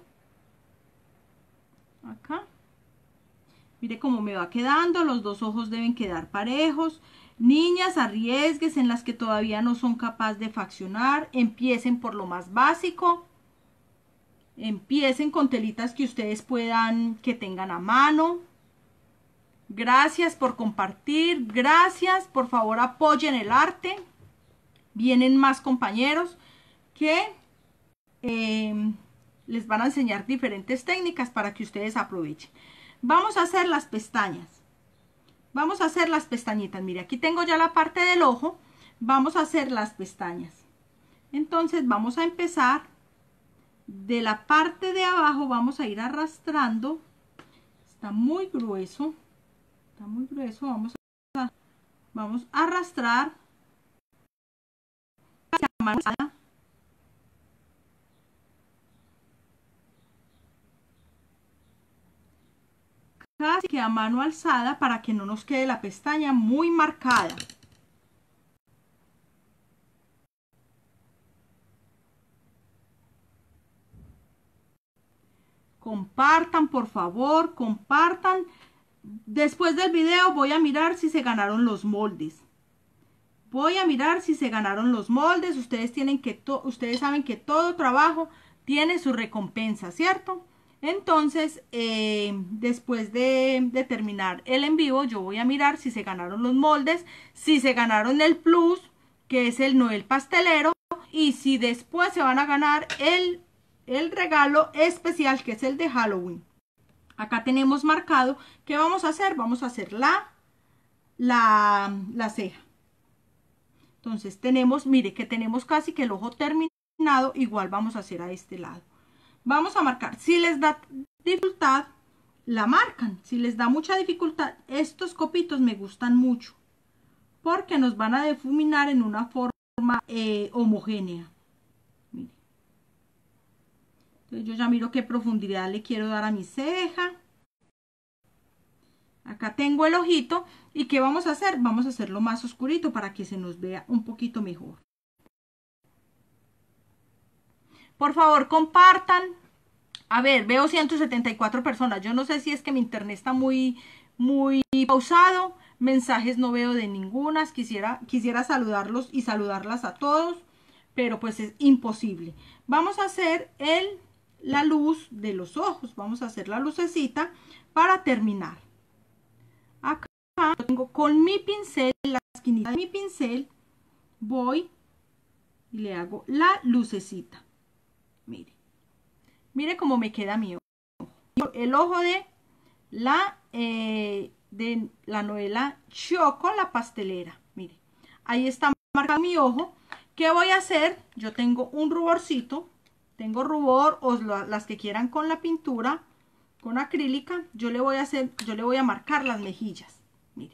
Acá. Mire cómo me va quedando. Los dos ojos deben quedar parejos. Niñas, arriesgues en las que todavía no son capaces de faccionar. Empiecen por lo más básico. Empiecen con telitas que ustedes puedan, que tengan a mano. Gracias por compartir. Gracias. Por favor, apoyen el arte. Vienen más compañeros que eh, les van a enseñar diferentes técnicas para que ustedes aprovechen. Vamos a hacer las pestañas. Vamos a hacer las pestañitas. Mire, aquí tengo ya la parte del ojo. Vamos a hacer las pestañas. Entonces vamos a empezar de la parte de abajo. Vamos a ir arrastrando. Está muy grueso. Está muy grueso. Vamos a, vamos a arrastrar. Casi que a mano alzada para que no nos quede la pestaña muy marcada. Compartan, por favor, compartan. Después del video voy a mirar si se ganaron los moldes. Voy a mirar si se ganaron los moldes. Ustedes tienen que, ustedes saben que todo trabajo tiene su recompensa, ¿cierto? Entonces, eh, después de, de terminar el en vivo, yo voy a mirar si se ganaron los moldes, si se ganaron el plus, que es el Noel pastelero, y si después se van a ganar el, el regalo especial, que es el de Halloween. Acá tenemos marcado qué vamos a hacer. Vamos a hacer la, la, la ceja. Entonces tenemos, mire que tenemos casi que el ojo terminado. Igual vamos a hacer a este lado. Vamos a marcar. Si les da dificultad, la marcan. Si les da mucha dificultad, estos copitos me gustan mucho, porque nos van a difuminar en una forma eh, homogénea. Mire. Entonces yo ya miro qué profundidad le quiero dar a mi ceja. Acá tengo el ojito. ¿Y qué vamos a hacer? Vamos a hacerlo más oscurito para que se nos vea un poquito mejor. Por favor, compartan. A ver, veo ciento setenta y cuatro personas. Yo no sé si es que mi internet está muy, muy pausado. Mensajes no veo de ninguna. Quisiera, quisiera saludarlos y saludarlas a todos, pero pues es imposible. Vamos a hacer el, la luz de los ojos. Vamos a hacer la lucecita para terminar. Acá tengo con mi pincel, la esquinita de mi pincel, voy y le hago la lucecita. Mire, mire cómo me queda mi ojo. El ojo de la, eh, de la Noela Choco, la pastelera. Mire, ahí está marcado mi ojo. ¿Qué voy a hacer? Yo tengo un ruborcito, tengo rubor o las que quieran con la pintura, con acrílica. Yo le voy a hacer, yo le voy a marcar las mejillas. Mire,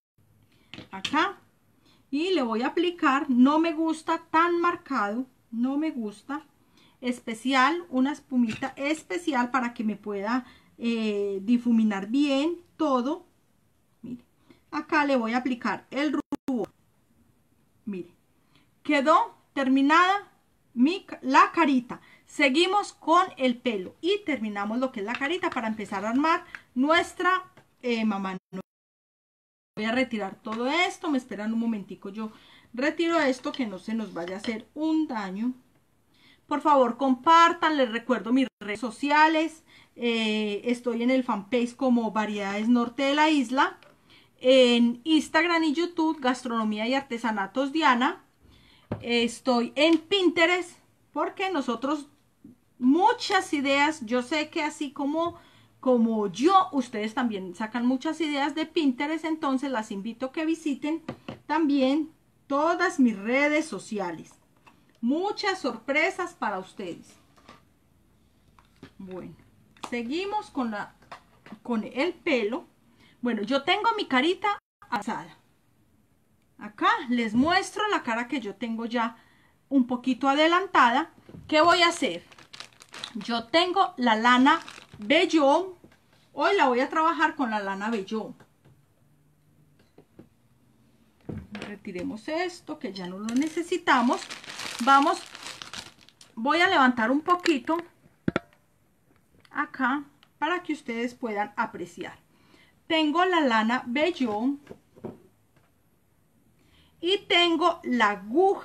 acá, y le voy a aplicar. No me gusta tan marcado, no me gusta. Especial, una espumita especial para que me pueda eh, difuminar bien todo. Mire, acá le voy a aplicar el rubor. Mire, quedó terminada mi, la carita. Seguimos con el pelo y terminamos lo que es la carita para empezar a armar nuestra eh, mamá. Voy a retirar todo esto. Me esperan un momentico, yo retiro esto, que no se nos vaya a hacer un daño. Por favor, compartan. Les recuerdo mis redes sociales. Eh, estoy en el fanpage como Variedades Norte de la Isla. En Instagram y YouTube, Gastronomía y Artesanatos Diana. Estoy en Pinterest, porque nosotros muchas ideas, yo sé que así como, como yo, ustedes también sacan muchas ideas de Pinterest. Entonces las invito a que visiten también todas mis redes sociales. Muchas sorpresas para ustedes. Bueno, seguimos con, la, con el pelo. Bueno, yo tengo mi carita alzada. Acá les muestro la cara que yo tengo ya un poquito adelantada. ¿Qué voy a hacer? Yo tengo la lana Vellón. Hoy la voy a trabajar con la lana Vellón. Retiremos esto, que ya no lo necesitamos. Vamos, voy a levantar un poquito acá para que ustedes puedan apreciar. Tengo la lana Vellón y tengo la aguja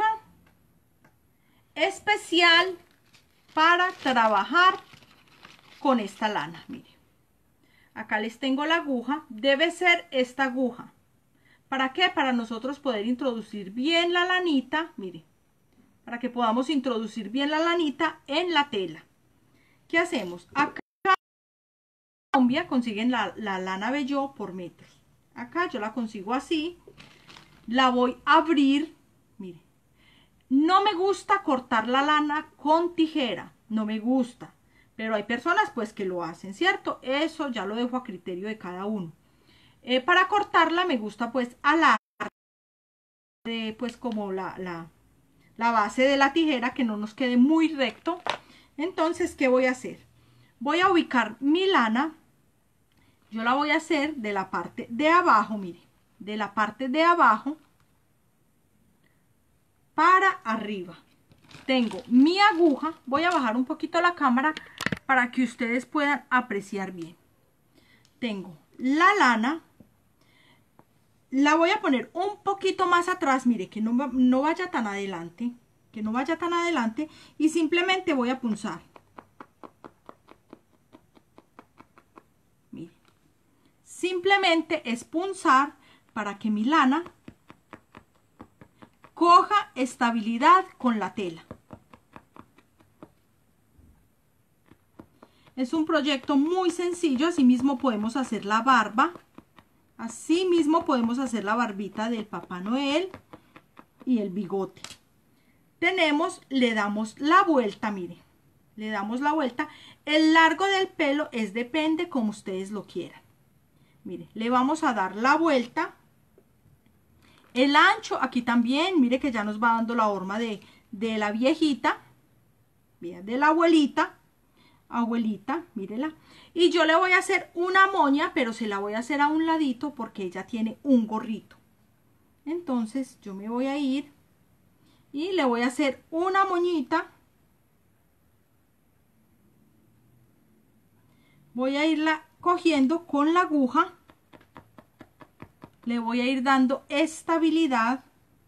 especial para trabajar con esta lana. Mire, acá les tengo la aguja. Debe ser esta aguja. ¿Para qué? Para nosotros poder introducir bien la lanita. Mire, para que podamos introducir bien la lanita en la tela. ¿Qué hacemos? Acá en Colombia consiguen la, la lana Vellón por metros. Acá yo la consigo así. La voy a abrir. Mire, no me gusta cortar la lana con tijera. No me gusta. Pero hay personas pues que lo hacen, ¿cierto? Eso ya lo dejo a criterio de cada uno. Eh, para cortarla me gusta pues alargar eh, pues como la... la la base de la tijera, que no nos quede muy recto. Entonces, ¿qué voy a hacer? Voy a ubicar mi lana. Yo la voy a hacer de la parte de abajo, mire, de la parte de abajo para arriba. Tengo mi aguja. Voy a bajar un poquito la cámara para que ustedes puedan apreciar bien. Tengo la lana, la voy a poner un poquito más atrás, mire, que no, no vaya tan adelante, que no vaya tan adelante, y simplemente voy a punzar. Mire, simplemente es punzar para que mi lana coja estabilidad con la tela. Es un proyecto muy sencillo, así mismo podemos hacer la barba, así mismo podemos hacer la barbita del Papá Noel y el bigote. Tenemos, le damos la vuelta, mire, le damos la vuelta. El largo del pelo es depende como ustedes lo quieran. Mire, le vamos a dar la vuelta. El ancho aquí también, mire que ya nos va dando la horma de, de la viejita, de la abuelita. Abuelita, mírela, y yo le voy a hacer una moña, pero se la voy a hacer a un ladito porque ella tiene un gorrito. Entonces yo me voy a ir y le voy a hacer una moñita. Voy a irla cogiendo con la aguja, le voy a ir dando estabilidad.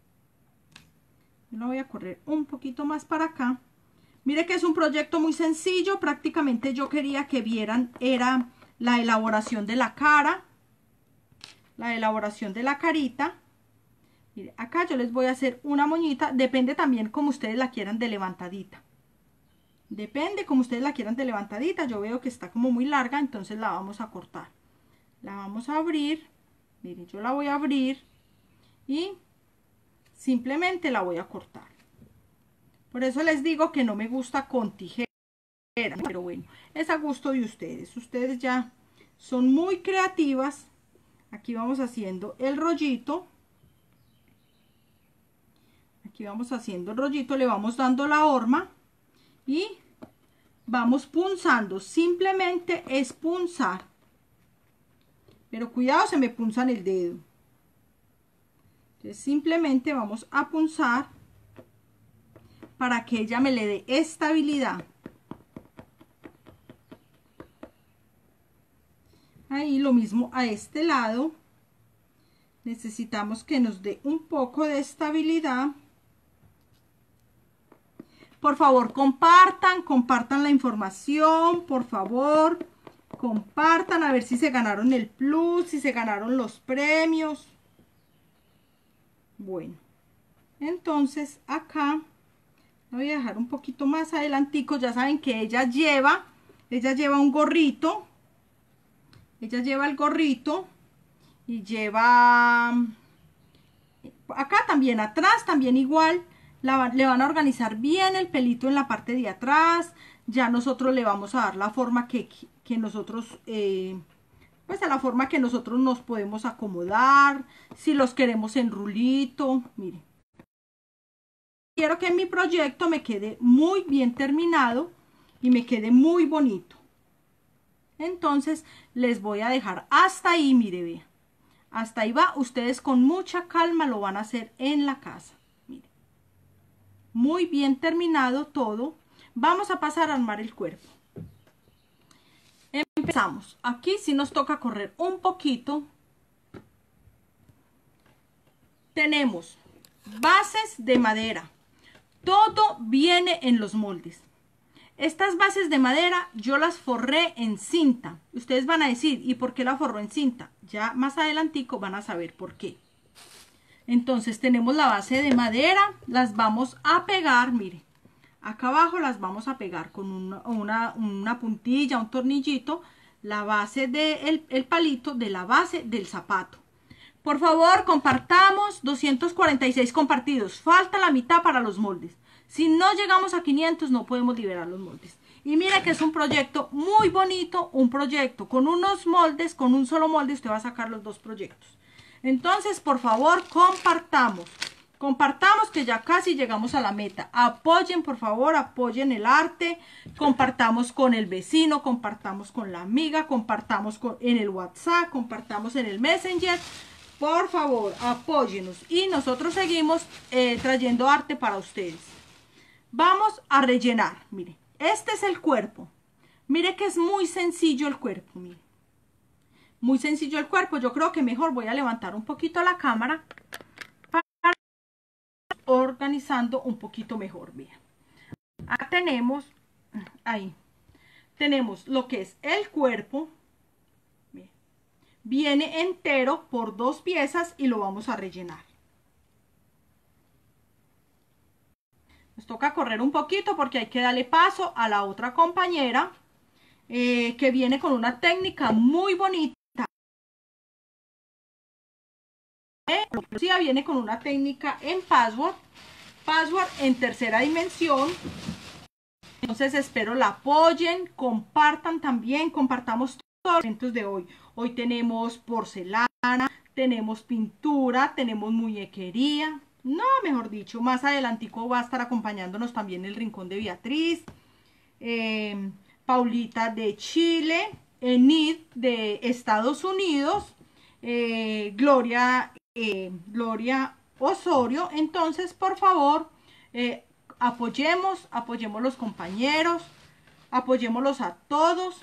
Yo la voy a correr un poquito más para acá. Mire que es un proyecto muy sencillo, prácticamente yo quería que vieran, era la elaboración de la cara, la elaboración de la carita. Mire, acá yo les voy a hacer una moñita, depende también como ustedes la quieran de levantadita. Depende como ustedes la quieran de levantadita, yo veo que está como muy larga, entonces la vamos a cortar. La vamos a abrir, mire, yo la voy a abrir y simplemente la voy a cortar. Por eso les digo que no me gusta con tijera, pero bueno, es a gusto de ustedes. Ustedes ya son muy creativas. Aquí vamos haciendo el rollito. Aquí vamos haciendo el rollito, le vamos dando la horma y vamos punzando. Simplemente es punzar. Pero cuidado, se me punza en el dedo. Entonces simplemente vamos a punzar para que ella me le dé estabilidad. Ahí lo mismo a este lado. Necesitamos que nos dé un poco de estabilidad. Por favor, compartan, compartan la información, por favor. Compartan a ver si se ganaron el plus, si se ganaron los premios. Bueno, entonces acá voy a dejar un poquito más adelantico. Ya saben que ella lleva, ella lleva un gorrito. Ella lleva el gorrito y lleva acá también atrás, también igual. La, le van a organizar bien el pelito en la parte de atrás. Ya nosotros le vamos a dar la forma que, que nosotros, eh, pues a la forma que nosotros nos podemos acomodar. Si los queremos en rulito, miren. Quiero que mi proyecto me quede muy bien terminado y me quede muy bonito. Entonces les voy a dejar hasta ahí, mire, vea. Hasta ahí va. Ustedes con mucha calma lo van a hacer en la casa. Mire. Muy bien terminado todo. Vamos a pasar a armar el cuerpo. Empezamos. Aquí sí nos toca correr un poquito. Tenemos bases de madera. Todo viene en los moldes. Estas bases de madera yo las forré en cinta. Ustedes van a decir, ¿y por qué la forró en cinta? Ya más adelantico van a saber por qué. Entonces tenemos la base de madera, las vamos a pegar, mire. Acá abajo las vamos a pegar con una, una, una puntilla, un tornillito, la base del el palito de la base del zapato. Por favor, compartamos. Doscientos cuarenta y seis compartidos. Falta la mitad para los moldes. Si no llegamos a quinientos, no podemos liberar los moldes. Y mira que es un proyecto muy bonito. Un proyecto con unos moldes, con un solo molde, usted va a sacar los dos proyectos. Entonces, por favor, compartamos. Compartamos que ya casi llegamos a la meta. Apoyen, por favor, apoyen el arte. Compartamos con el vecino, compartamos con la amiga, compartamos con, en el WhatsApp, compartamos en el Messenger. Por favor, apóyenos y nosotros seguimos eh, trayendo arte para ustedes. Vamos a rellenar. Mire, este es el cuerpo. Mire que es muy sencillo el cuerpo, mire. Muy sencillo el cuerpo. Yo creo que mejor voy a levantar un poquito la cámara para organizando un poquito mejor. Vean. Acá tenemos, ahí, tenemos lo que es el cuerpo. Bien. Viene entero por dos piezas y lo vamos a rellenar. Nos toca correr un poquito porque hay que darle paso a la otra compañera eh, que viene con una técnica muy bonita. Viene con una técnica en password, password en tercera dimensión. Entonces espero la apoyen, compartan también, compartamos todos los eventos de hoy. Hoy tenemos porcelana, tenemos pintura, tenemos muñequería. No, mejor dicho, más adelantico va a estar acompañándonos también el Rincón de Beatriz, eh, Paulita de Chile, Enid de Estados Unidos, eh, Gloria, eh, Gloria Osorio. Entonces, por favor, eh, apoyemos, apoyemos los compañeros, apoyémoslos a todos.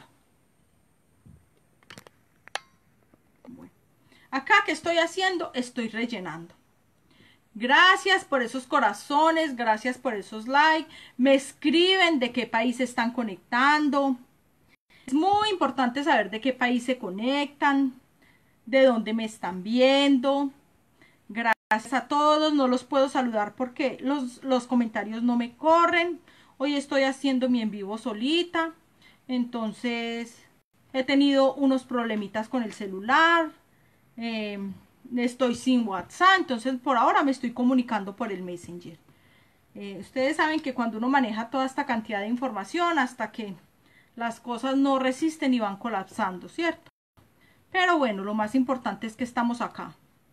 Bueno, acá, ¿qué estoy haciendo? Estoy rellenando. Gracias por esos corazones, gracias por esos likes. Me escriben de qué país se están conectando. Es muy importante saber de qué país se conectan, de dónde me están viendo. Gracias a todos. No los puedo saludar porque los, los comentarios no me corren. Hoy estoy haciendo mi en vivo solita. Entonces he tenido unos problemitas con el celular. Eh, estoy sin WhatsApp, entonces por ahora me estoy comunicando por el Messenger. Eh, ustedes saben que cuando uno maneja toda esta cantidad de información, hasta que las cosas no resisten y van colapsando, ¿cierto? Pero bueno, lo más importante es que estamos acá.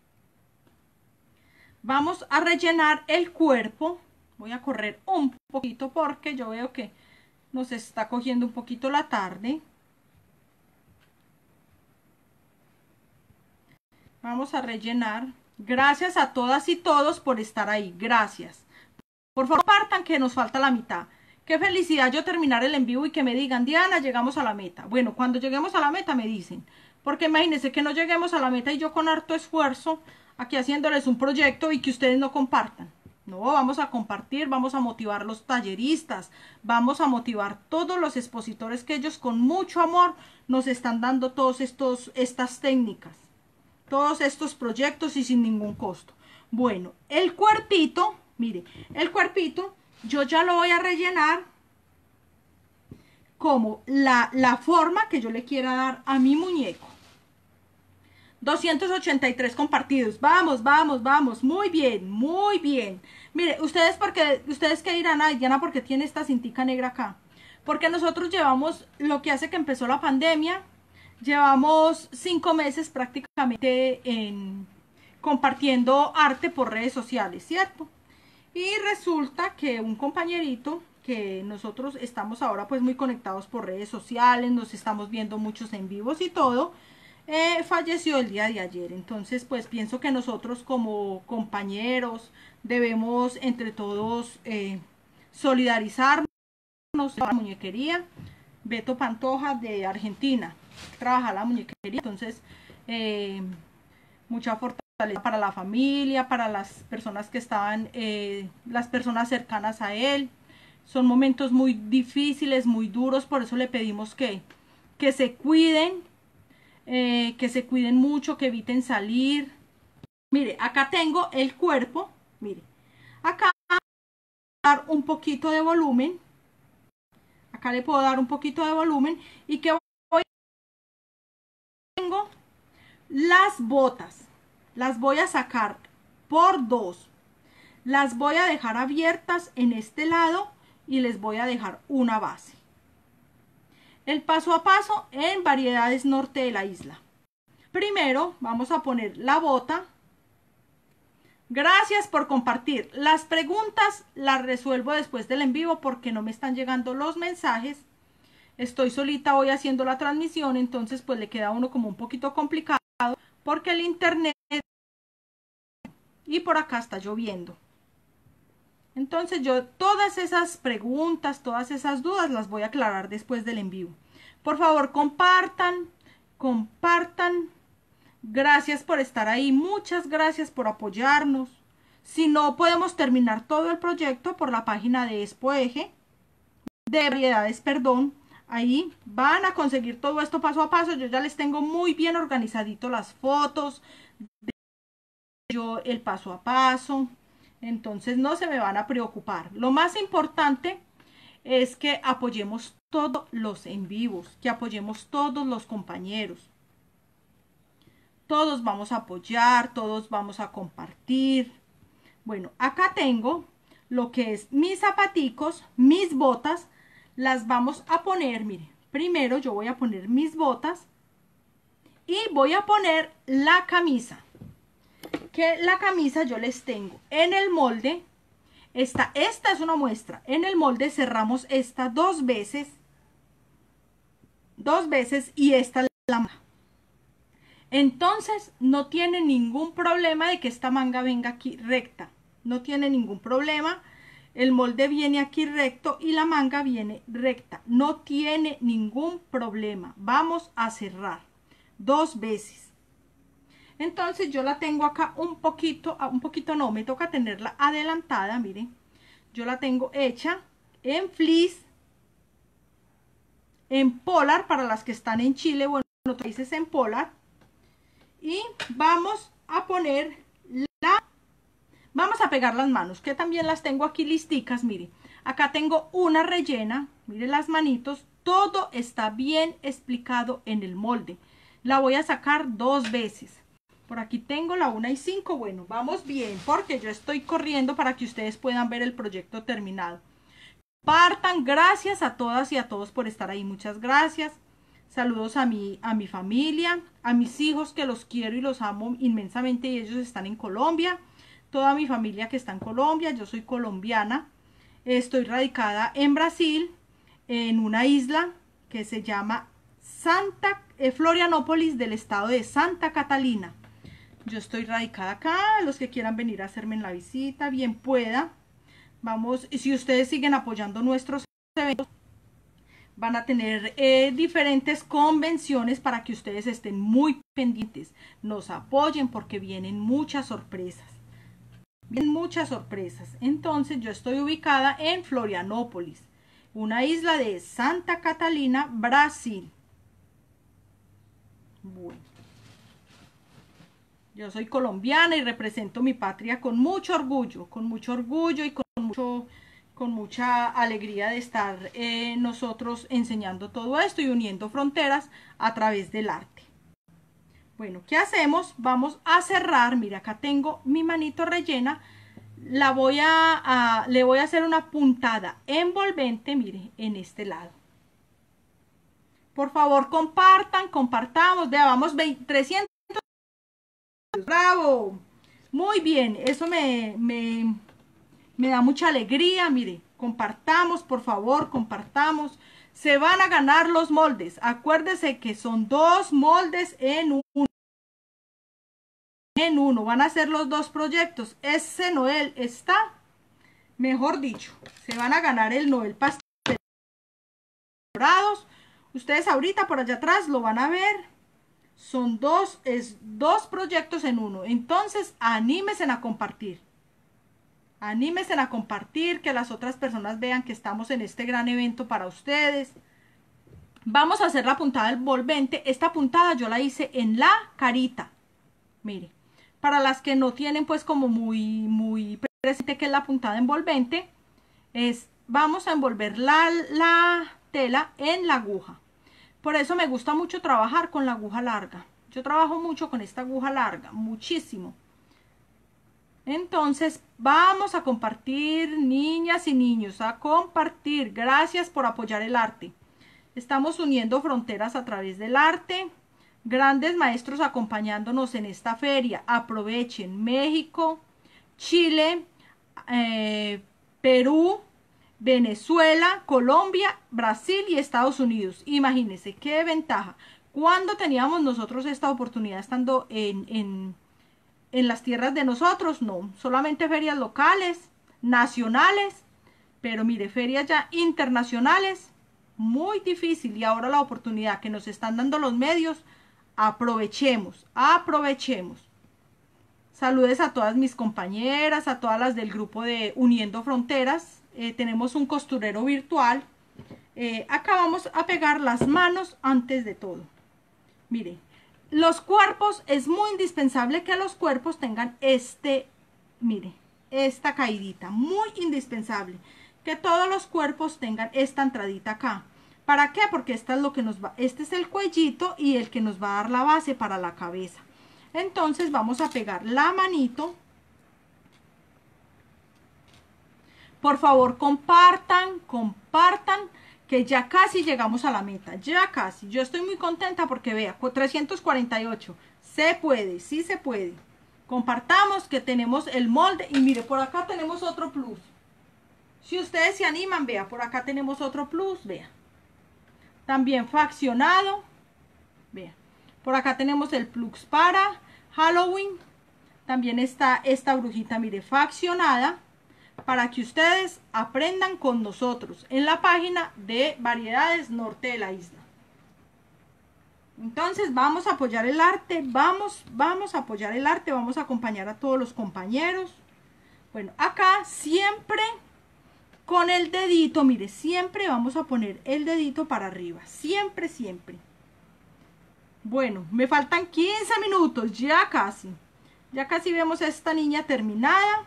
Vamos a rellenar el cuerpo. Voy a correr un poquito porque yo veo que nos está cogiendo un poquito la tarde. Vamos a rellenar. Gracias a todas y todos por estar ahí. Gracias. Por favor, partan que nos falta la mitad. Qué felicidad yo terminar el en vivo y que me digan, Diana, llegamos a la meta. Bueno, cuando lleguemos a la meta me dicen. Porque imagínense que no lleguemos a la meta y yo con harto esfuerzo aquí haciéndoles un proyecto y que ustedes no compartan. No, vamos a compartir, vamos a motivar los talleristas, vamos a motivar todos los expositores que ellos con mucho amor nos están dando todos estos, estas técnicas. Todos estos proyectos y sin ningún costo. Bueno, el cuerpito, mire, el cuerpito yo ya lo voy a rellenar como la, la forma que yo le quiera dar a mi muñeco. doscientos ochenta y tres compartidos. Vamos, vamos, vamos. Muy bien, muy bien. Mire, ustedes porque ustedes que dirán, ay, Diana, ¿por qué tiene esta cintica negra acá? Porque nosotros llevamos lo que hace que empezó la pandemia. Llevamos cinco meses prácticamente en, compartiendo arte por redes sociales, ¿cierto? Y resulta que un compañerito, que nosotros estamos ahora pues muy conectados por redes sociales, nos estamos viendo muchos en vivos y todo, eh, falleció el día de ayer. Entonces pues pienso que nosotros como compañeros debemos entre todos eh, solidarizarnos con la muñequería. Beto Pantoja de Argentina trabaja la muñequería, entonces eh, mucha fortaleza para la familia, para las personas que estaban, eh, las personas cercanas a él. Son momentos muy difíciles, muy duros, por eso le pedimos que, que se cuiden, eh, que se cuiden mucho, que eviten salir. Mire, acá tengo el cuerpo, mire, acá voy a dar un poquito de volumen. Acá le puedo dar un poquito de volumen y que voy tengo las botas, las voy a sacar por dos, las voy a dejar abiertas en este lado y les voy a dejar una base. El paso a paso en Variedades Norte de la Isla. Primero vamos a poner la bota. Gracias por compartir. Las preguntas las resuelvo después del en vivo porque no me están llegando los mensajes. Estoy solita hoy haciendo la transmisión, entonces pues le queda a uno como un poquito complicado porque el internet y por acá está lloviendo. Entonces yo todas esas preguntas, todas esas dudas las voy a aclarar después del en vivo. Por favor, compartan, compartan. Gracias por estar ahí, muchas gracias por apoyarnos. Si no podemos terminar todo el proyecto por la página de Expoeje, de variedades, perdón, ahí van a conseguir todo esto paso a paso. Yo ya les tengo muy bien organizadito las fotos, de yo el paso a paso, entonces no se me van a preocupar. Lo más importante es que apoyemos todos los en vivos, que apoyemos todos los compañeros. Todos vamos a apoyar, todos vamos a compartir. Bueno, acá tengo lo que es mis zapaticos, mis botas, las vamos a poner, mire, primero yo voy a poner mis botas y voy a poner la camisa, que la camisa yo les tengo en el molde, esta, esta es una muestra, en el molde cerramos esta dos veces, dos veces y esta es la manga. Entonces no tiene ningún problema de que esta manga venga aquí recta, no tiene ningún problema. El molde viene aquí recto y la manga viene recta. No tiene ningún problema. Vamos a cerrar dos veces. Entonces yo la tengo acá un poquito, un poquito no, me toca tenerla adelantada, miren. Yo la tengo hecha en fleece, en polar para las que están en Chile, bueno, en otros países en polar. Y vamos a poner la... Vamos a pegar las manos, que también las tengo aquí listicas, mire. Acá tengo una rellena, mire las manitos, todo está bien explicado en el molde. La voy a sacar dos veces. Por aquí tengo la una y cinco, bueno, vamos bien, porque yo estoy corriendo para que ustedes puedan ver el proyecto terminado. Partan, gracias a todas y a todos por estar ahí, muchas gracias. Saludos a mi, a mi familia, a mis hijos que los quiero y los amo inmensamente y ellos están en Colombia. Toda mi familia que está en Colombia, yo soy colombiana, estoy radicada en Brasil, en una isla que se llama Santa eh, Florianópolis del estado de Santa Catalina. Yo estoy radicada acá, los que quieran venir a hacerme en la visita, bien pueda. Vamos, y si ustedes siguen apoyando nuestros eventos, van a tener eh, diferentes convenciones para que ustedes estén muy pendientes, nos apoyen porque vienen muchas sorpresas. Vienen muchas sorpresas. Entonces yo estoy ubicada en Florianópolis, una isla de Santa Catalina, Brasil. Bueno, yo soy colombiana y represento mi patria con mucho orgullo, con mucho orgullo y con mucho, con mucha alegría de estar eh, nosotros enseñando todo esto y uniendo fronteras a través del arte. Bueno, ¿qué hacemos? Vamos a cerrar, mira, acá tengo mi manito rellena, la voy a, a, le voy a hacer una puntada envolvente, mire, en este lado. Por favor, compartan, compartamos, vea, vamos, trescientos, bravo, muy bien, eso me, me, me da mucha alegría, mire, compartamos, por favor, compartamos. Se van a ganar los moldes. Acuérdese que son dos moldes en uno. En uno. Van a ser los dos proyectos. Ese Noel está, mejor dicho, se van a ganar el Noel pastel dorados. Ustedes ahorita por allá atrás lo van a ver. Son dos, es dos proyectos en uno. Entonces, anímense a compartir. Anímense a compartir, que las otras personas vean que estamos en este gran evento para ustedes. Vamos a hacer la puntada envolvente. Esta puntada yo la hice en la carita. Mire, para las que no tienen pues como muy, muy presente que es la puntada envolvente, es, vamos a envolver la, la tela en la aguja. Por eso me gusta mucho trabajar con la aguja larga. Yo trabajo mucho con esta aguja larga, muchísimo. Entonces, vamos a compartir, niñas y niños, a compartir. Gracias por apoyar el arte. Estamos uniendo fronteras a través del arte. Grandes maestros acompañándonos en esta feria. Aprovechen. México, Chile, eh, Perú, Venezuela, Colombia, Brasil y Estados Unidos. Imagínense qué ventaja. ¿Cuándo teníamos nosotros esta oportunidad estando en... en en las tierras de nosotros? No, solamente ferias locales, nacionales, pero mire, ferias ya internacionales, muy difícil, y ahora la oportunidad que nos están dando los medios, aprovechemos, aprovechemos. Saludes a todas mis compañeras, a todas las del grupo de Uniendo Fronteras. Eh, tenemos un costurero virtual. Eh, acá vamos a pegar las manos antes de todo. Miren, los cuerpos, es muy indispensable que los cuerpos tengan este, mire, esta caidita, muy indispensable. Que todos los cuerpos tengan esta entradita acá. ¿Para qué? Porque esta es lo que nos va, este es el cuellito y el que nos va a dar la base para la cabeza. Entonces vamos a pegar la manito. Por favor, compartan, compartan, que ya casi llegamos a la meta, ya casi. Yo estoy muy contenta porque vea, trescientos cuarenta y ocho, se puede, sí se puede. Compartamos que tenemos el molde y mire, por acá tenemos otro plus. Si ustedes se animan, vea, por acá tenemos otro plus, vea. También faccionado, vea. Por acá tenemos el plus para Halloween. También está esta brujita, mire, faccionada, para que ustedes aprendan con nosotros en la página de Variedades Norte de la Isla. Entonces vamos a apoyar el arte, vamos, vamos a apoyar el arte, vamos a acompañar a todos los compañeros. Bueno, acá siempre con el dedito, mire, siempre vamos a poner el dedito para arriba, siempre, siempre. Bueno, me faltan quince minutos, ya casi. Ya casi vemos a esta niña terminada.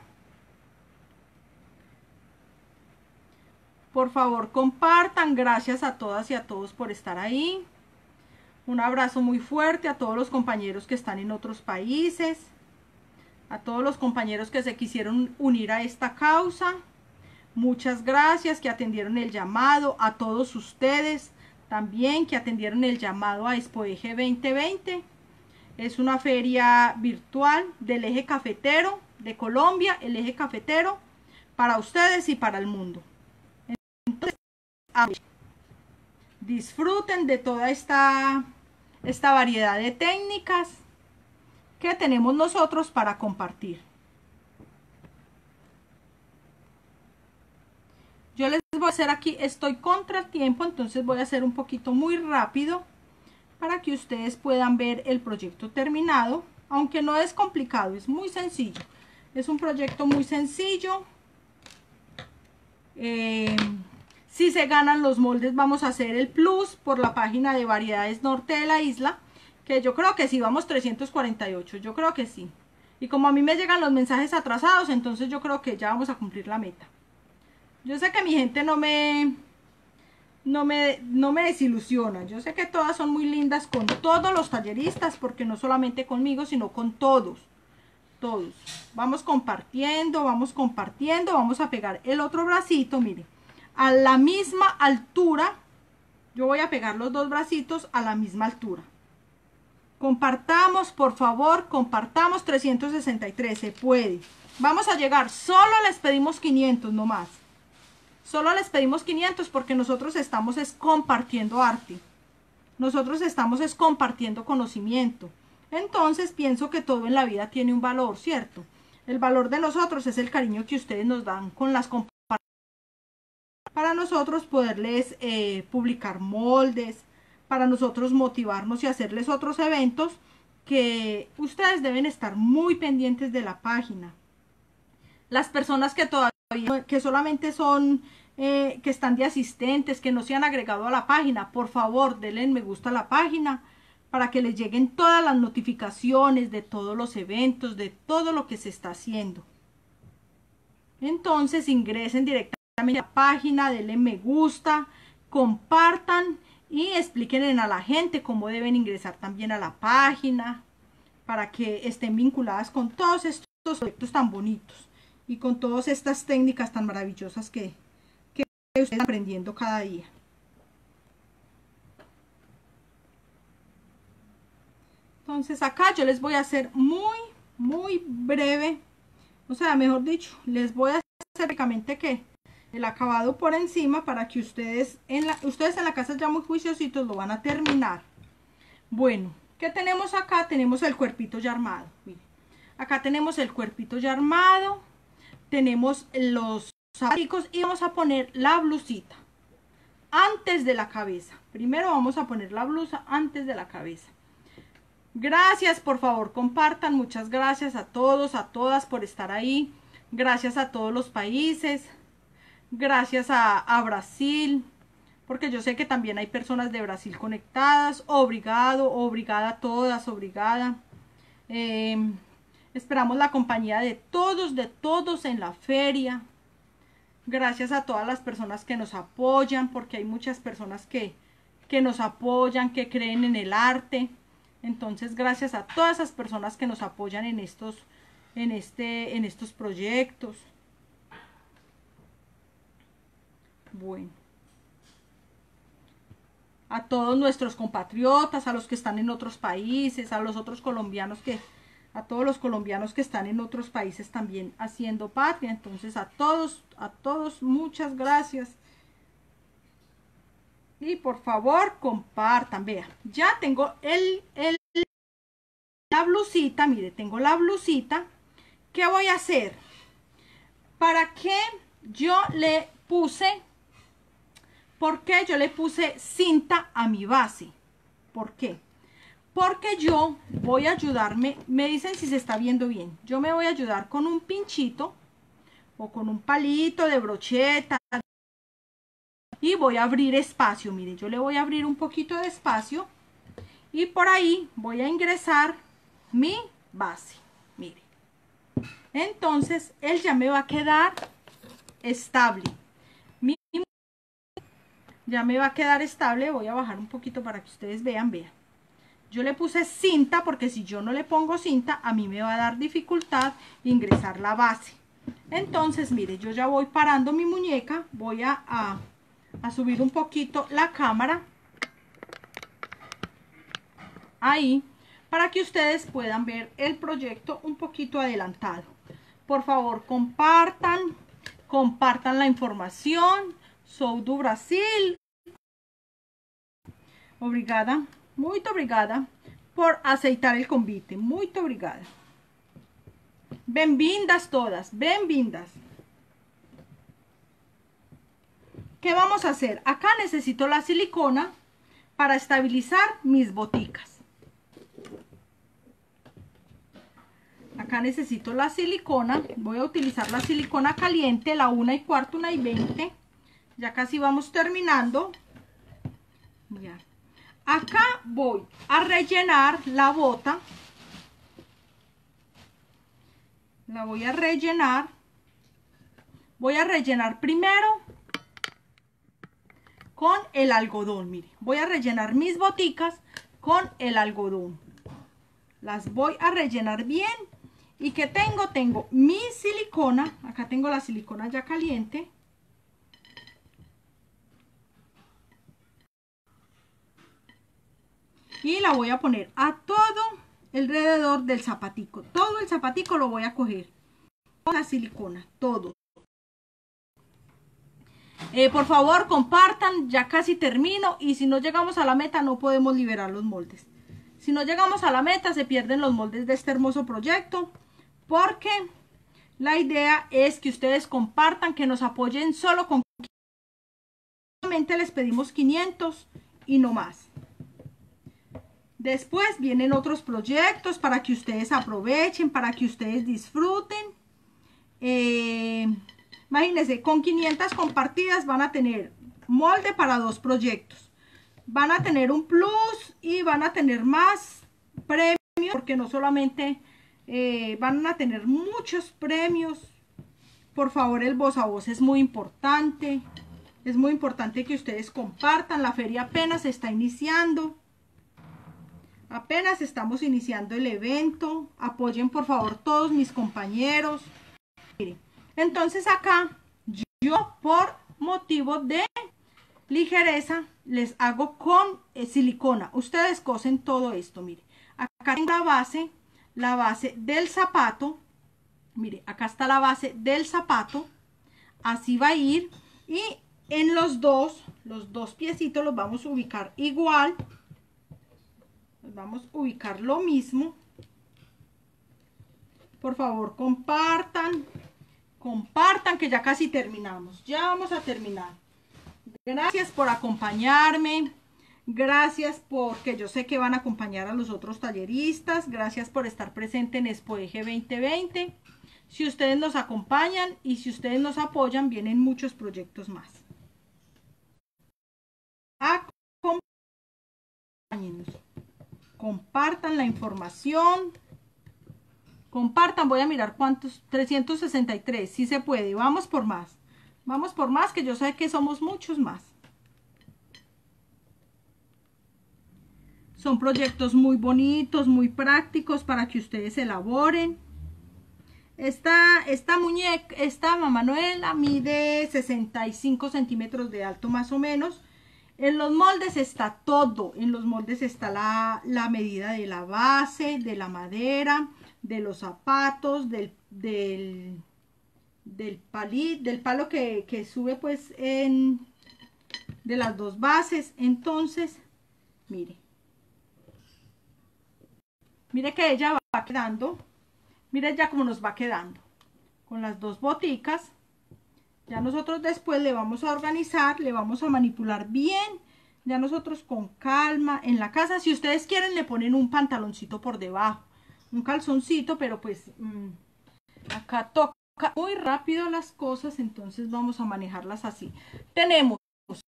Por favor, compartan. Gracias a todas y a todos por estar ahí. Un abrazo muy fuerte a todos los compañeros que están en otros países. A todos los compañeros que se quisieron unir a esta causa. Muchas gracias que atendieron el llamado. A todos ustedes también que atendieron el llamado a Expo Eje veinte veinte. Es una feria virtual del eje cafetero de Colombia, el eje cafetero, para ustedes y para el mundo. Entonces, disfruten de toda esta, esta variedad de técnicas que tenemos nosotros para compartir. Yo les voy a hacer aquí, estoy contra el tiempo, entonces voy a hacer un poquito muy rápido para que ustedes puedan ver el proyecto terminado, aunque no es complicado, es muy sencillo. Es un proyecto muy sencillo. Eh, si se ganan los moldes, vamos a hacer el plus por la página de Variedades Norte de la Isla, que yo creo que sí, vamos trescientos cuarenta y ocho, yo creo que sí. Y como a mí me llegan los mensajes atrasados, entonces yo creo que ya vamos a cumplir la meta. Yo sé que mi gente no me, no me, no me desilusiona. Yo sé que todas son muy lindas con todos los talleristas, porque no solamente conmigo, sino con todos. Todos. Vamos compartiendo, vamos compartiendo. Vamos a pegar el otro bracito, mire. A la misma altura. Yo voy a pegar los dos bracitos a la misma altura. Compartamos, por favor, compartamos. Trescientos sesenta y tres, se puede. Vamos a llegar, solo les pedimos quinientos, no más. Solo les pedimos quinientos porque nosotros estamos es compartiendo arte. Nosotros estamos es compartiendo conocimiento. Entonces pienso que todo en la vida tiene un valor, ¿cierto? El valor de nosotros es el cariño que ustedes nos dan con las comparaciones. Para nosotros poderles eh, publicar moldes, para nosotros motivarnos y hacerles otros eventos que ustedes deben estar muy pendientes de la página. Las personas que todavía, que solamente son, eh, que están de asistentes, que no se han agregado a la página, por favor, denle me gusta a la página para que les lleguen todas las notificaciones de todos los eventos, de todo lo que se está haciendo. Entonces ingresen directamente a la página, denle me gusta, compartan y expliquen a la gente cómo deben ingresar también a la página para que estén vinculadas con todos estos proyectos tan bonitos. Y con todas estas técnicas tan maravillosas que, que ustedes están aprendiendo cada día. Entonces acá yo les voy a hacer muy, muy breve. O sea, mejor dicho, les voy a hacer prácticamente que el acabado por encima para que ustedes en la, ustedes en la casa ya muy juiciositos lo van a terminar. Bueno, ¿qué tenemos acá? Tenemos el cuerpito ya armado. Miren, acá tenemos el cuerpito ya armado. Tenemos los zapaticos y vamos a poner la blusita. antes de la cabeza. Primero vamos a poner la blusa antes de la cabeza. Gracias, por favor compartan, muchas gracias a todos, a todas por estar ahí. Gracias a todos los países, gracias a, a Brasil, porque yo sé que también hay personas de Brasil conectadas. Obrigado, obrigada a todas, obrigada. Eh, esperamos la compañía de todos, de todos en la feria. Gracias a todas las personas que nos apoyan, porque hay muchas personas que, que nos apoyan, que creen en el arte. Entonces, gracias a todas esas personas que nos apoyan en estos, en este, en estos proyectos. Bueno. A todos nuestros compatriotas, a los que están en otros países, a los otros colombianos que, a todos los colombianos que están en otros países también haciendo patria. Entonces, a todos, a todos, muchas gracias. Y por favor, compartan. Vean, ya tengo el, el, la blusita. Mire, tengo la blusita. ¿Qué voy a hacer? ¿Para qué yo le puse? ¿Por qué yo le puse cinta a mi base? ¿Por qué? Porque yo voy a ayudarme. Me dicen si se está viendo bien. Yo me voy a ayudar con un pinchito o con un palito de brocheta. Y voy a abrir espacio, mire, yo le voy a abrir un poquito de espacio y por ahí voy a ingresar mi base, mire. Entonces, él ya me va a quedar estable. Mi, ya me va a quedar estable, voy a bajar un poquito para que ustedes vean, vean. Yo le puse cinta porque si yo no le pongo cinta, a mí me va a dar dificultad ingresar la base. Entonces, mire, yo ya voy parando mi muñeca, voy a... a a subir un poquito la cámara ahí para que ustedes puedan ver el proyecto un poquito adelantado. Por favor, compartan, compartan la información. Sou do Brasil. Obrigada, muito obrigada por aceitar el convite. Muito obrigada. Bem-vindas todas, bem-vindas. ¿Qué vamos a hacer? Acá necesito la silicona para estabilizar mis boticas. Acá necesito la silicona. Voy a utilizar la silicona caliente, la una y cuarto, una y veinte. Ya casi vamos terminando. Ya. Acá voy a rellenar la bota. La voy a rellenar. Voy a rellenar primero con el algodón, mire, voy a rellenar mis boticas con el algodón. Las voy a rellenar bien. ¿Y qué tengo? Tengo mi silicona, acá tengo la silicona ya caliente. Y la voy a poner a todo alrededor del zapatico. Todo el zapatico lo voy a coger con la silicona, todo. Eh, por favor, compartan, ya casi termino y si no llegamos a la meta no podemos liberar los moldes. Si no llegamos a la meta se pierden los moldes de este hermoso proyecto, porque la idea es que ustedes compartan, que nos apoyen solo con solamente les pedimos quinientos y no más. Después vienen otros proyectos para que ustedes aprovechen, para que ustedes disfruten. Eh... Imagínense, con quinientas compartidas van a tener molde para dos proyectos. Van a tener un plus y van a tener más premios, porque no solamente eh, van a tener muchos premios. Por favor, el voz a voz es muy importante. Es muy importante que ustedes compartan. La feria apenas está iniciando. Apenas estamos iniciando el evento. Apoyen por favor todos mis compañeros. Miren. Entonces acá yo por motivo de ligereza les hago con eh, silicona. Ustedes cosen todo esto, mire. Acá tengo la base, la base del zapato. Mire, acá está la base del zapato. Así va a ir. Y en los dos, los dos piecitos los vamos a ubicar igual. Los vamos a ubicar lo mismo. Por favor, compartan. Compartan que ya casi terminamos. Ya vamos a terminar. Gracias por acompañarme. Gracias porque yo sé que van a acompañar a los otros talleristas. Gracias por estar presente en Expo Eje veinte veinte. Si ustedes nos acompañan y si ustedes nos apoyan, vienen muchos proyectos más. Acompáñenos. Compartan la información. Compartan, voy a mirar cuántos. trescientos sesenta y tres, sí se puede. Vamos por más. Vamos por más, que yo sé que somos muchos más. Son proyectos muy bonitos, muy prácticos para que ustedes elaboren. Esta, esta muñeca, esta Mamá Noela mide sesenta y cinco centímetros de alto más o menos. En los moldes está todo. En los moldes está la, la medida de la base, de la madera, de los zapatos, del, del, del, palí, del palo que, que sube pues en, de las dos bases. Entonces, mire. Mire que ella va quedando, mire ya cómo nos va quedando, con las dos boticas. Ya nosotros después le vamos a organizar, le vamos a manipular bien, ya nosotros con calma en la casa. Si ustedes quieren le ponen un pantaloncito por debajo, un calzoncito, pero pues mmm, acá toca muy rápido las cosas, entonces vamos a manejarlas así. Tenemos,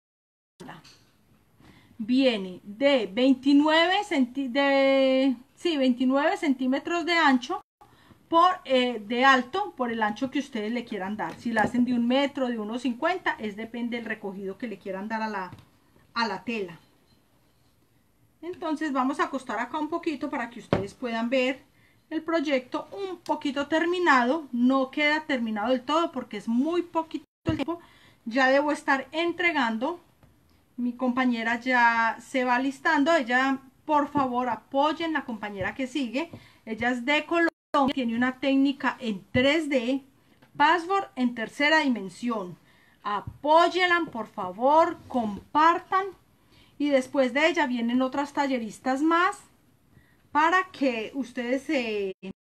viene de veintinueve centímetros de... Sí, veintinueve centímetros de ancho por eh, de alto por el ancho que ustedes le quieran dar. Si la hacen de un metro, de uno cincuenta, es depende del recogido que le quieran dar a la, a la tela. Entonces vamos a acostar acá un poquito para que ustedes puedan ver el proyecto un poquito terminado. No queda terminado del todo porque es muy poquito el tiempo. Ya debo estar entregando. Mi compañera ya se va listando. Ella... Por favor, apoyen la compañera que sigue. Ella es de Colombia, tiene una técnica en tres D, password en tercera dimensión. Apóyenla, por favor, compartan. Y después de ella vienen otras talleristas más para que ustedes se...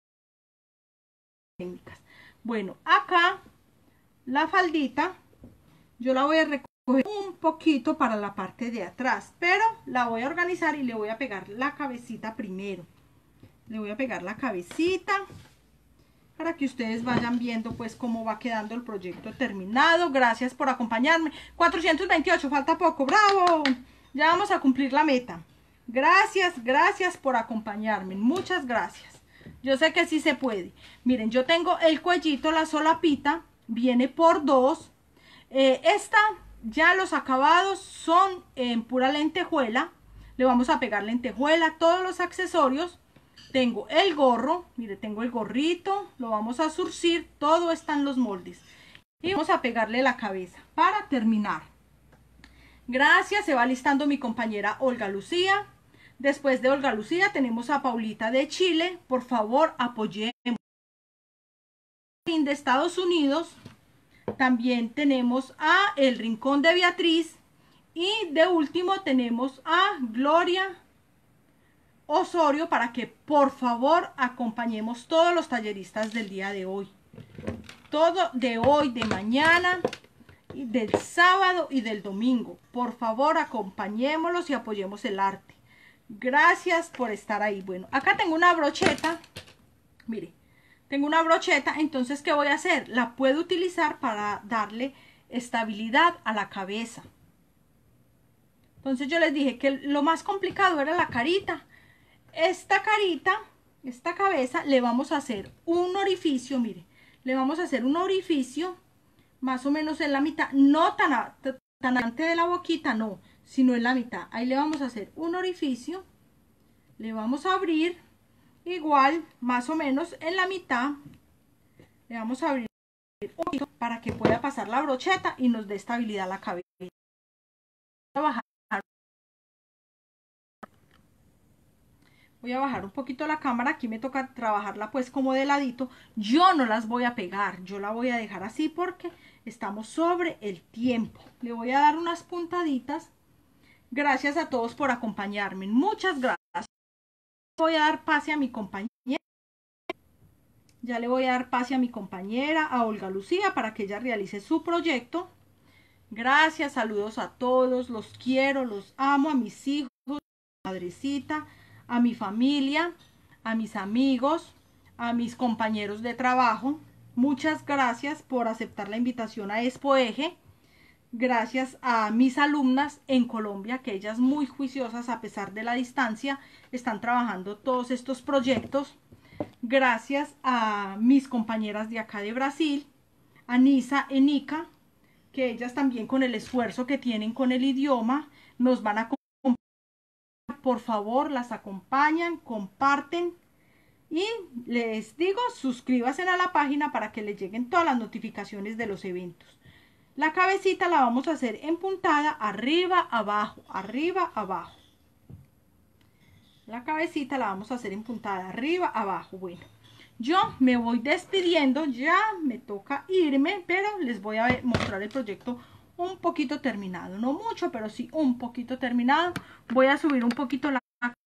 Bueno, acá la faldita yo la voy a recoger un poquito para la parte de atrás, pero la voy a organizar y le voy a pegar la cabecita primero. Le voy a pegar la cabecita para que ustedes vayan viendo pues cómo va quedando el proyecto terminado. Gracias por acompañarme. cuatrocientos veintiocho, falta poco, bravo, ya vamos a cumplir la meta. Gracias, gracias por acompañarme, muchas gracias. Yo sé que sí se puede. Miren, yo tengo el cuellito, la solapita, viene por dos. Eh, esta, ya los acabados son en pura lentejuela. Le vamos a pegar lentejuela, todos los accesorios. Tengo el gorro, mire, tengo el gorrito, lo vamos a surcir, todo está en los moldes. Y vamos a pegarle la cabeza para terminar. Gracias, se va listando mi compañera Olga Lucía. Después de Olga Lucía tenemos a Paulita de Chile. Por favor, apoyemos. De Estados Unidos. También tenemos a El Rincón de Beatriz. Y de último tenemos a Gloria Osorio para que por favor acompañemos todos los talleristas del día de hoy. Todo de hoy, de mañana, del sábado y del domingo. Por favor acompañémoslos y apoyemos el arte. Gracias por estar ahí. Bueno, acá tengo una brocheta. Mire. Tengo una brocheta, entonces, ¿qué voy a hacer? La puedo utilizar para darle estabilidad a la cabeza. Entonces yo les dije que lo más complicado era la carita. Esta carita, esta cabeza, le vamos a hacer un orificio, mire. Le vamos a hacer un orificio más o menos en la mitad, no tan, a, tan antes de la boquita, no, sino en la mitad. Ahí le vamos a hacer un orificio, le vamos a abrir. Igual, más o menos en la mitad, le vamos a abrir un poquito para que pueda pasar la brocheta y nos dé estabilidad a la cabeza. Voy a bajar, voy a bajar un poquito la cámara, aquí me toca trabajarla pues como de ladito. Yo no las voy a pegar, yo la voy a dejar así porque estamos sobre el tiempo. Le voy a dar unas puntaditas. Gracias a todos por acompañarme, muchas gracias. Voy a dar pase a mi compañera, ya le voy a dar pase a mi compañera, a Olga Lucía, para que ella realice su proyecto. Gracias, saludos a todos, los quiero, los amo, a mis hijos, a mi madrecita, a mi familia, a mis amigos, a mis compañeros de trabajo. Muchas gracias por aceptar la invitación a ExpoEje. Gracias a mis alumnas en Colombia, que ellas muy juiciosas a pesar de la distancia están trabajando todos estos proyectos. Gracias a mis compañeras de acá de Brasil, a Nisa, Enica, que ellas también con el esfuerzo que tienen con el idioma nos van a acompañar. Por favor, las acompañan, comparten y les digo, suscríbanse a la página para que les lleguen todas las notificaciones de los eventos. La cabecita la vamos a hacer en puntada, arriba, abajo, arriba, abajo. La cabecita la vamos a hacer en puntada, arriba, abajo. Bueno, yo me voy despidiendo, ya me toca irme, pero les voy a mostrar el proyecto un poquito terminado. No mucho, pero sí un poquito terminado. Voy a subir un poquito la...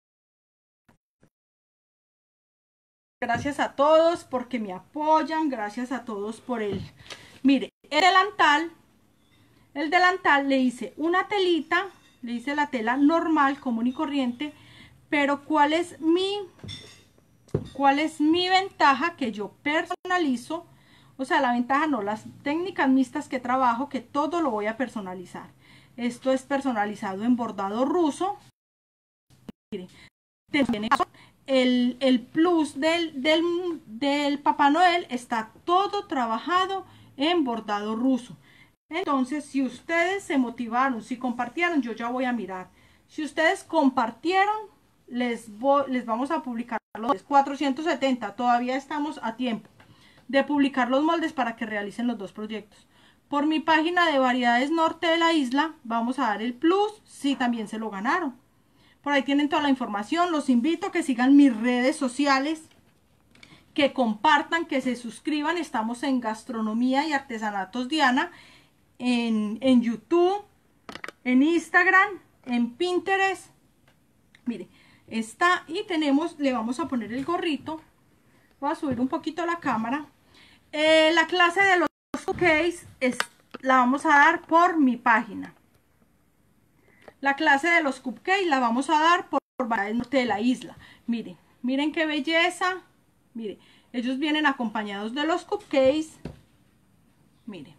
Gracias a todos porque me apoyan, gracias a todos por el... Mire, el delantal, el delantal le hice una telita, le hice la tela normal, común y corriente, pero ¿cuál es mi... ¿Cuál es mi ventaja? Que yo personalizo, o sea, la ventaja no, las técnicas mixtas que trabajo, que todo lo voy a personalizar. Esto es personalizado en bordado ruso. Mire, tiene el, el plus del, del, del Papá Noel, está todo trabajado en bordado ruso. Entonces, si ustedes se motivaron, si compartieron, yo ya voy a mirar. Si ustedes compartieron, les, voy, les vamos a publicar los cuatrocientos setenta, todavía estamos a tiempo de publicar los moldes para que realicen los dos proyectos. Por mi página de Variedades Norte de la Isla vamos a dar el plus si también se lo ganaron. Por ahí tienen toda la información. Los invito a que sigan mis redes sociales, que compartan, que se suscriban. Estamos en Gastronomía y Artesanatos Diana, en, en YouTube, en Instagram, en Pinterest. Mire, está y tenemos, le vamos a poner el gorrito. Voy a subir un poquito la cámara. Eh, la clase de los cupcakes es, la vamos a dar por mi página. La clase de los cupcakes la vamos a dar por, por Variedades Norte de la Isla. Miren, miren qué belleza. Miren, ellos vienen acompañados de los cupcakes. Miren,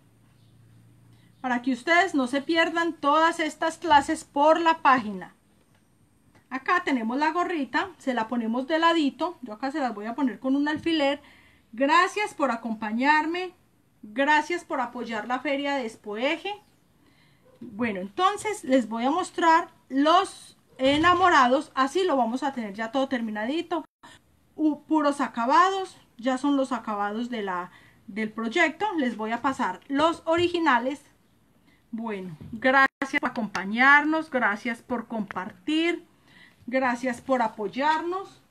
para que ustedes no se pierdan todas estas clases por la página. Acá tenemos la gorrita, se la ponemos de ladito. Yo acá se las voy a poner con un alfiler. Gracias por acompañarme. Gracias por apoyar la feria de ExpoEje. Bueno, entonces les voy a mostrar los enamorados. Así lo vamos a tener ya todo terminadito. Uh, puros acabados. Ya son los acabados de la, del proyecto. Les voy a pasar los originales. Bueno, gracias por acompañarnos. Gracias por compartir. Gracias por apoyarnos.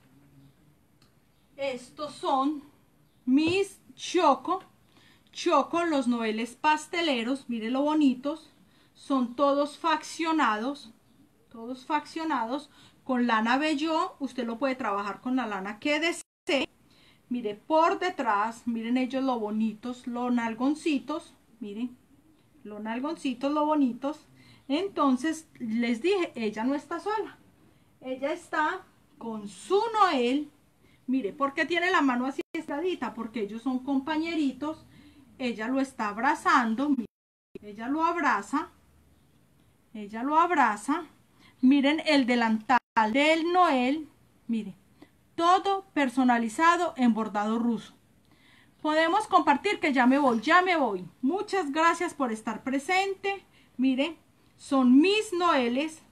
Estos son mis Choco. Choco, los noveles pasteleros. Miren lo bonitos. Son todos faccionados. Todos faccionados. Con lana Belló. Usted lo puede trabajar con la lana que desee. Mire por detrás. Miren ellos lo bonitos. Los nalgoncitos. Miren. Los nalgoncitos lo bonitos. Entonces les dije, ella no está sola. Ella está con su Noel. Mire, ¿por qué tiene la mano así estradita? Porque ellos son compañeritos. Ella lo está abrazando. Mire, ella lo abraza. Ella lo abraza. Miren el delantal del Noel. Mire, todo personalizado en bordado ruso. Podemos compartir que ya me voy, ya me voy. Muchas gracias por estar presente. Mire, son mis Noeles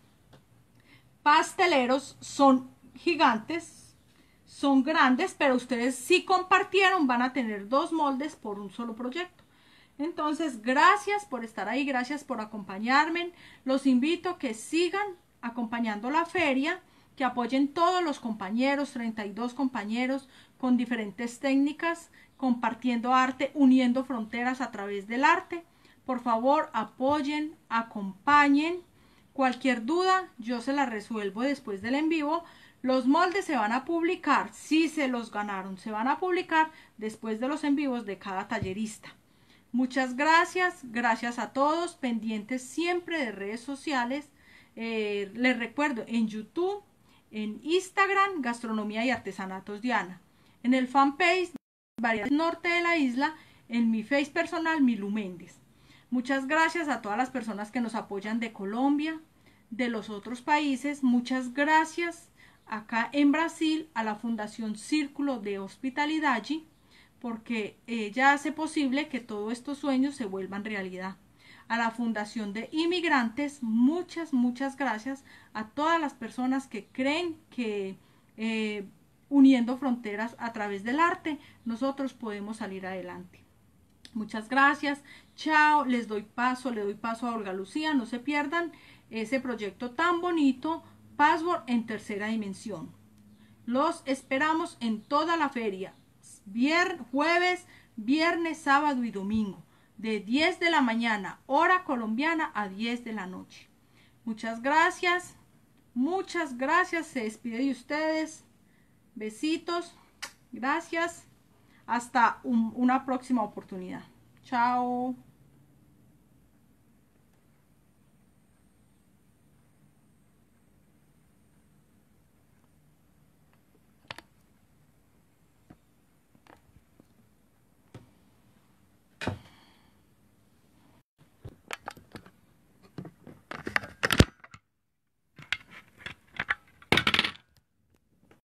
pasteleros, son gigantes, son grandes, pero ustedes si compartieron van a tener dos moldes por un solo proyecto. Entonces, gracias por estar ahí, gracias por acompañarme. Los invito a que sigan acompañando la feria, que apoyen todos los compañeros, treinta y dos compañeros con diferentes técnicas, compartiendo arte, uniendo fronteras a través del arte. Por favor, apoyen, acompañen. Cualquier duda, yo se la resuelvo después del en vivo. Los moldes se van a publicar, si se los ganaron, se van a publicar después de los en vivos de cada tallerista. Muchas gracias, gracias a todos, pendientes siempre de redes sociales. Eh, les recuerdo, en YouTube, en Instagram, Gastronomía y Artesanatos Diana, en el fanpage Variedades Norte de la Isla, en mi face personal, Milu Méndez. Muchas gracias a todas las personas que nos apoyan de Colombia, de los otros países. Muchas gracias acá en Brasil a la Fundación Círculo de Hospitalidad, porque ella hace posible que todos estos sueños se vuelvan realidad. A la Fundación de Inmigrantes, muchas, muchas gracias a todas las personas que creen que eh, uniendo fronteras a través del arte, nosotros podemos salir adelante. Muchas gracias, chao, les doy paso, le doy paso a Olga Lucía, no se pierdan ese proyecto tan bonito, Password en tercera dimensión. Los esperamos en toda la feria, vier, jueves, viernes, sábado y domingo, de diez de la mañana, hora colombiana, a diez de la noche. Muchas gracias, muchas gracias, se despide de ustedes, besitos, gracias, hasta un, una próxima oportunidad. Chao.